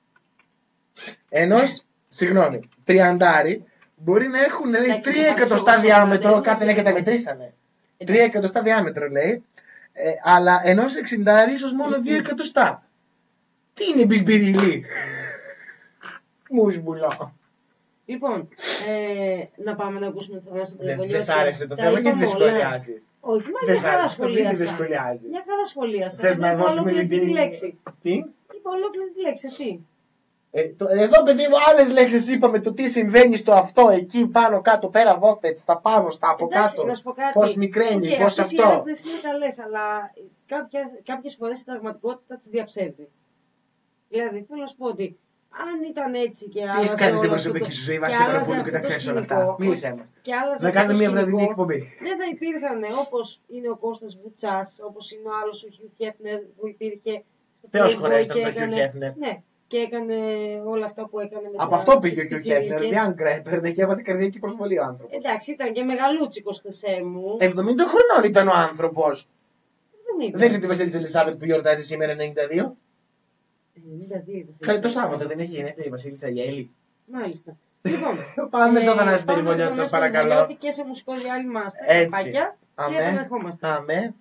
Ενός, συγγνώμη, τριαντάρι μπορεί να έχουν, λέει, 3 εκατοστά διάμετρο, κάθε ναι και τα μετρήσανε. 3 εκατοστά διάμετρο, λέει, αλλά ενός 60 ίσως μόνο 2 εκατοστά. Τι είναι μπισμπυριλί. Μουσμπουλό. Λοιπόν, να πάμε να ακούσουμε το Θανάση Παπαδημολιώτη. Δεν σ' άρεσε το θέμα γιατί δεν σχολιάζει. Όχι, μα μια χαρά σχολίασα. Μια χαρά σχολίασα. Θες να δώσουμε τη λέξη. Τι? Είπα ολόκληρη τη λέξη αυτή. Εδώ, παιδί μου, άλλες λέξεις είπαμε το τι συμβαίνει στο αυτό, εκεί, πάνω, κάτω, πέρα, δόθετ, στα πάνω, στα από κάτω. Πώς μικραίνει, πώς αυτό. Οι έρευνες είναι καλές, αλλά κάποιες φορές η πραγματικότητα τους διαψεύδει. Δηλαδή, θέλω να σου πω ότι αν ήταν έτσι και άλλαζε. Τι έχεις κάνει στην προσωπική σου ζωή, Βασίλη Πούλου, και τα ξέρεις όλα αυτά. Μίλησέ μας. Να κάνουμε μια βραδινή εκπομπή. Δεν θα υπήρχαν όπως είναι ο Κώστας Βουτσάς, όπως είναι ο άλλος ο Χιου Χέφνερ που υπήρχε. Θεός χωρέσει τον Χιου Χέφνερ. Ναι, και έκανε όλα αυτά που έκανε. Από αυτό πήγε ο Χιου Χέφνερ. Διάνγκρα έπαιρνε και έβαλε καρδιακή προσβολή ο άνθρωπος. Εντάξει, ήταν και μεγαλούτσικος, Χρυσέ μου. 70 χρονών ήταν ο άνθρωπος. Δεν είναι τη Βασίλισσα Ελισάβετ που γιορτάζει σήμερα 92. 92. Το Σάββατο δεν έχει γενέθλια η Βασίλισσα Γέλη. Μάλιστα. Λοιπόν, πάμε στο Θανάση Περιβολιώτη, σας παρακαλώ. Και σε μουσικό διάλειμμα στα καπάκια και επανερχόμαστε. Αμέ.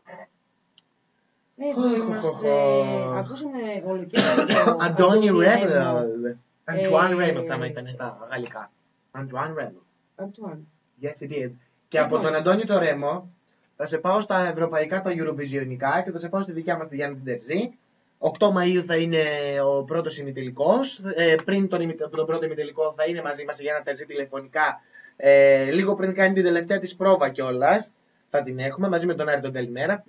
Εδώ είμαστε. Ακούσαμε ολοκαίρι. Αντώνη Ρέμελ. Αντουάν Ρέμελ θα ήταν στα γαλλικά. Αντουάν Ρέμελ. Yes, it is. Και από τον Αντώνη το Ρέμο θα σε πάω στα ευρωπαϊκά, τα Eurovisionικά και θα σε πάω στη δικιά μας τη Γιάννη Τερζή. 8 Μαΐου θα είναι ο πρώτος ημιτελικός. Πριν τον πρώτο ημιτελικό θα είναι μαζί μας η Γιάννη Τερζή τηλεφωνικά. Λίγο πριν κάνει την τελευταία της πρόβα κιόλας. Θα την έχουμε μαζί με τον Άρη τον Καλημέρα.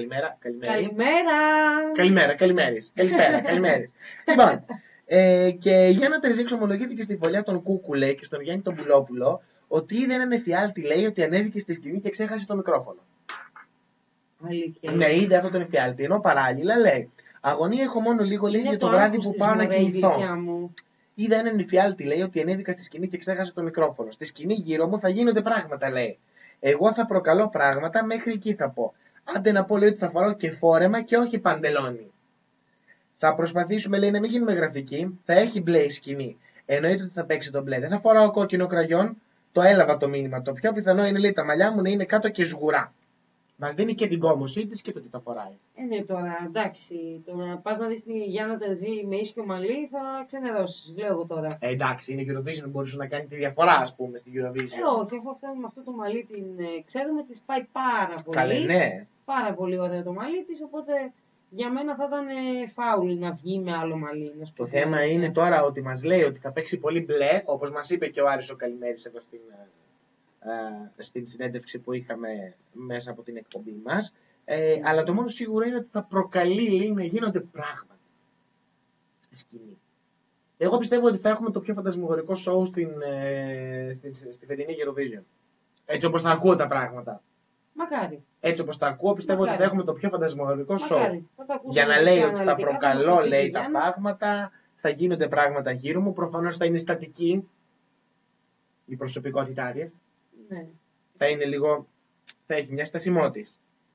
Καλημέρα. Λοιπόν, και η Γιάννα Τερζή εξομολογήθηκε στη φωλιά των Κούκουλε και στον Γιάννη τον Πουλόπουλο ότι είδε έναν εφιάλτη, λέει, ότι ανέβηκε στη σκηνή και ξέχασε το μικρόφωνο. Αλήθεια. Ναι, είδε αυτόν τον εφιάλτη. Ενώ παράλληλα λέει: αγωνία έχω μόνο λίγο, λέει, για το βράδυ που πάω να κοιμηθώ. Είδα έναν εφιάλτη, λέει, ότι ανέβηκα στη σκηνή και ξέχασε το μικρόφωνο. Στη σκηνή γύρω μου θα γίνονται πράγματα, λέει. Εγώ θα προκαλώ πράγματα, μέχρι εκεί θα πω. Άντε να πω, λέει, ότι θα φοράω και φόρεμα και όχι παντελόνι. Θα προσπαθήσουμε, λέει, να μην γίνουμε γραφικοί. Θα έχει μπλε η σκηνή. Εννοείται ότι θα παίξει το μπλε. Δεν θα φοράω κόκκινο κραγιόν. Το έλαβα το μήνυμα. Το πιο πιθανό είναι, λέει, τα μαλλιά μου να είναι κάτω και σγουρά. Μας δίνει και την κόμωσή της και το τι θα φοράει. Ναι, τώρα εντάξει. Το να πας να δεις τη Γιάννα Τερζή με ίσιο μαλλί θα ξενερώσεις. Λέω εγώ τώρα. Εντάξει, είναι Eurovision, μπορούσε να κάνει τη διαφορά, ας πούμε, στην Eurovision. Όχι, αφού με αυτό το μαλλί την ξέρουμε, της πάει πάρα πολύ. Καλέ, ναι. Πάρα πολύ ωραίο το μαλλί της, οπότε για μένα θα ήταν φάουλ να βγει με άλλο μαλλί. Το θέμα είναι τώρα ότι μας λέει ότι θα παίξει πολύ μπλε, όπως μας είπε και ο Άρης ο Καλημέρης εδώ στην συνέντευξη που είχαμε μέσα από την εκπομπή μας. Αλλά το μόνο σίγουρο είναι ότι θα προκαλεί, λέει, να γίνονται πράγματα στη σκηνή. Εγώ πιστεύω ότι θα έχουμε το πιο φαντασμαγορικό show στη φετινή Eurovision. Έτσι όπως θα ακούω τα πράγματα. Μακάρι. Έτσι όπως τα ακούω, πιστεύω ότι θα έχουμε το πιο φαντασμαγορικό show. Για να λέει ότι θα προκαλώ, λέει, τα πράγματα, θα γίνονται πράγματα γύρω μου. Προφανώς θα είναι στατική η προσωπικότητά της. Ναι. Θα είναι λίγο, θα έχει μια στασιμό της.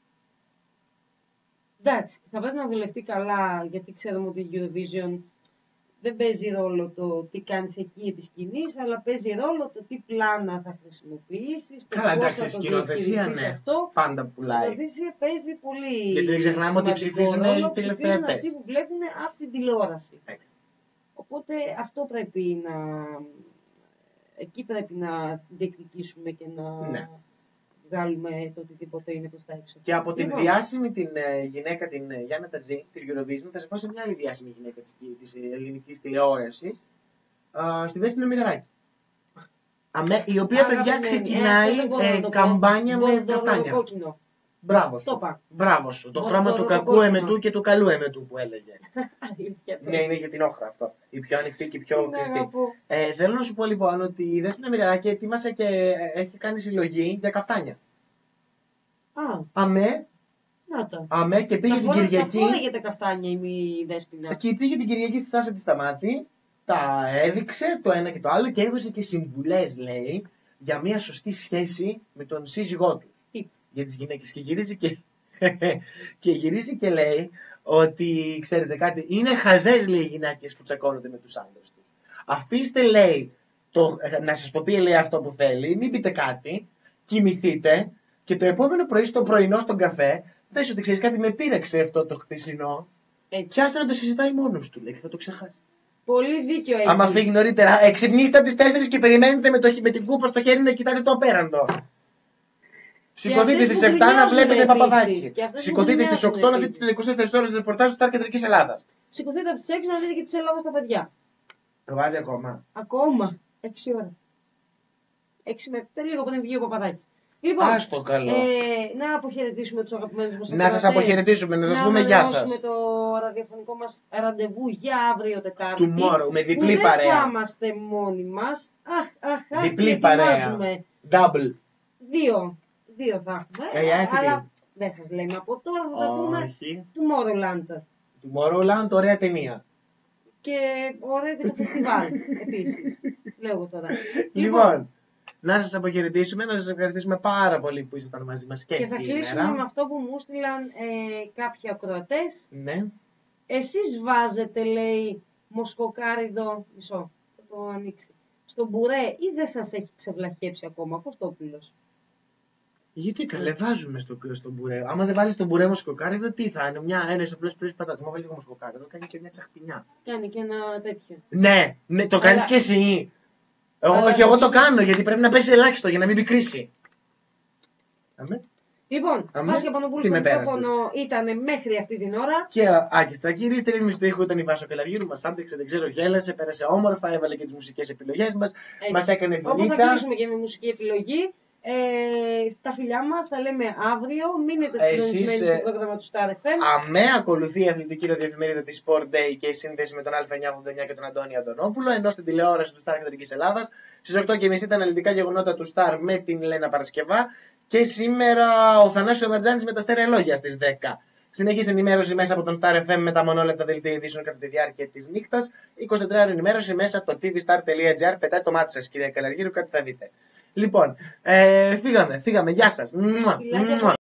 Εντάξει, θα πρέπει να δουλευτεί καλά, γιατί ξέρουμε ότι η Eurovision δεν παίζει ρόλο το τι κάνεις εκεί επί σκηνής, αλλά παίζει ρόλο το τι πλάνα θα χρησιμοποιήσεις. Καλά, εντάξει, η σκηνοθεσία, ναι, αυτό, πάντα πουλάει. Η σκηνοθεσία παίζει πολύ. Γιατί δεν ξεχνάμε ότι ψηφίζουν οι τηλεθεατές. Αυτοί που βλέπουν από την τηλεόραση. Οπότε αυτό πρέπει να... Εκεί πρέπει να διεκδικήσουμε και να βγάλουμε το οτιδήποτε είναι προς τα έξω. Και από την διάσημη την γυναίκα, την Γιάννα Τερζή, της Eurovision, θα σε πάω σε μια άλλη διάσημη γυναίκα της ελληνικής τηλεόρασης, στη Δέσποινα Μοιραράκη. Η οποία, παιδιά, ξεκινάει καμπάνια με καφτάνια. Μπράβο σου. Μπράβο σου. Το χρώμα του κακού εμετού και του καλού εμετού που έλεγε. Ναι, είναι για την όχρα αυτό. Η πιο ανοιχτή και η πιο κλειστή. Θέλω να σου πω λοιπόν ότι η Δέσποινα Μοιραράκη ετοίμασε και έχει κάνει συλλογή για καφτάνια. Αμέ. Αμέ και πήγε την Κυριακή. Τα για τα καφτάνια η Δέσποινα. Και πήγε την Κυριακή στη Σάσα της Σταμάτη. Τα έδειξε το ένα και το άλλο και έδωσε και συμβουλές, λέει, για μια σωστή σχέση με τον σύζυγό του. Για τις γυναίκες και γυρίζει και λέει ότι, ξέρετε κάτι, είναι χαζές, λέει, οι γυναίκες που τσακώνονται με τους άντρες τους. Αφήστε, λέει, να σας το πει, λέει, αυτό που θέλει, μην πείτε κάτι, κοιμηθείτε και το επόμενο πρωί στο πρωινό στον καφέ πες ότι, ξέρεις κάτι, με πείραξε αυτό το χθεσινό και άστε να το συζητάει μόνος του, λέει, και θα το ξεχάσει. Πολύ δίκιο έχει. Άμα φύγει νωρίτερα, εξυπνήστε από τις 4 και περιμένετε με την κούπα στο χέρι να κοιτάτε το απέραντο. Σηκωθείτε στις 7 να βλέπετε Παπαδάκη. Σηκωθείτε στις 8 να δείτε τις 24 ώρες ρεπορτάζ του Σταρ Κεντρικής Ελλάδας. Σηκωθείτε από τις 6 να δείτε και τις Ελλάδα στα παιδιά. Το βάζει ακόμα. Ακόμα. 6 ώρα. 6 με 7 λίγο πριν βγει ο Παπαδάκη. Λοιπόν, το καλό. Να αποχαιρετήσουμε τους αγαπημένους μας. Να σας αποχαιρετήσουμε, να σας πούμε γεια σας. Να ανανεώσουμε το ραδιοφωνικό μας ραντεβού για αύριο Τετάρτη. Tomorrow, με διπλή παρέα. Δεν θα είμαστε μόνοι μας. Διπλή παρέα. Double. Δύο θα έχουμε. Αλλά δεν σας λέμε από τώρα, θα τα πούμε Tomorrowland. Tomorrowland, ωραία ταινία. Και ωραίο και το φεστιβάλ επίσης. Λέω εγώ τώρα. Λοιπόν, να σας αποχαιρετήσουμε, να σας ευχαριστήσουμε πάρα πολύ που ήσασταν μαζί μας και σήμερα. Και θα κλείσουμε με αυτό που μου στείλαν κάποιοι ακροατές. Ναι. Εσείς βάζετε, λέει, μοσκοκάριδο, μισό, θα το ανοίξει, στο μπουρέ ή δεν σας έχει ξεβλαχέψει ακόμα, Κωστόπουλος? Γιατί καλέ, βάζουμε στο μπουρέ. Άμα δεν βάλει τον μπουρέ μοσχοκάριδο, τι θα είναι, ένα απλό πρωί πατάτα. Μα βάλει λίγο μοσχοκάριδο, κάνει και μια τσαχπινιά. Κάνει και ένα τέτοιο. Ναι, το κάνει κι εσύ. Όχι, εγώ το κάνω γιατί πρέπει να πέσει ελάχιστο για να μην πικρίσει. Λοιπόν, Βάσια Πανοπούλου στο μικρόφωνο ήταν μέχρι αυτή την ώρα. Και ο Άκης Τσακύρης, στη ρύθμιση του ήχου ήταν η Βάσο Πελαργύρου. Μας άντεξε, δεν ξέρω, γέλασε, πέρασε όμορφα, έβαλε και τις μουσικές επιλογές μας. Μας έκανε φιλίτσα. Όπως θα κλείσουμε και με μουσική επιλογή. Τα φιλιά μας, τα λέμε αύριο. Μείνετε συντονισμένοι στο πρόγραμμα του Star FM. Ακολουθεί η αθλητική ραδιοεφημερίδα της Sport Day και η σύνδεση με τον Α989 και τον Αντώνη Αντωνόπουλο. Ενώ στην τηλεόραση του Star Κεντρικής Ελλάδας στις 8.30 τα αναλυτικά γεγονότα του Star με την Λένα Παρασκευά. Και σήμερα ο Θανάσης Μαρτζάνης με τα στέρεα λόγια στις 10. Συνεχής ενημέρωση μέσα από τον Star FM με τα μονόλεπτα δελτία ειδήσεων κατά τη διάρκεια της νύχτας. 24 ενημέρωση μέσα από το tvstar.gr. Πετάει το μάτι σας, κυρία Καλαργύρου, κάτι θα δείτε. Λοιπόν, φύγαμε. Γεια σας.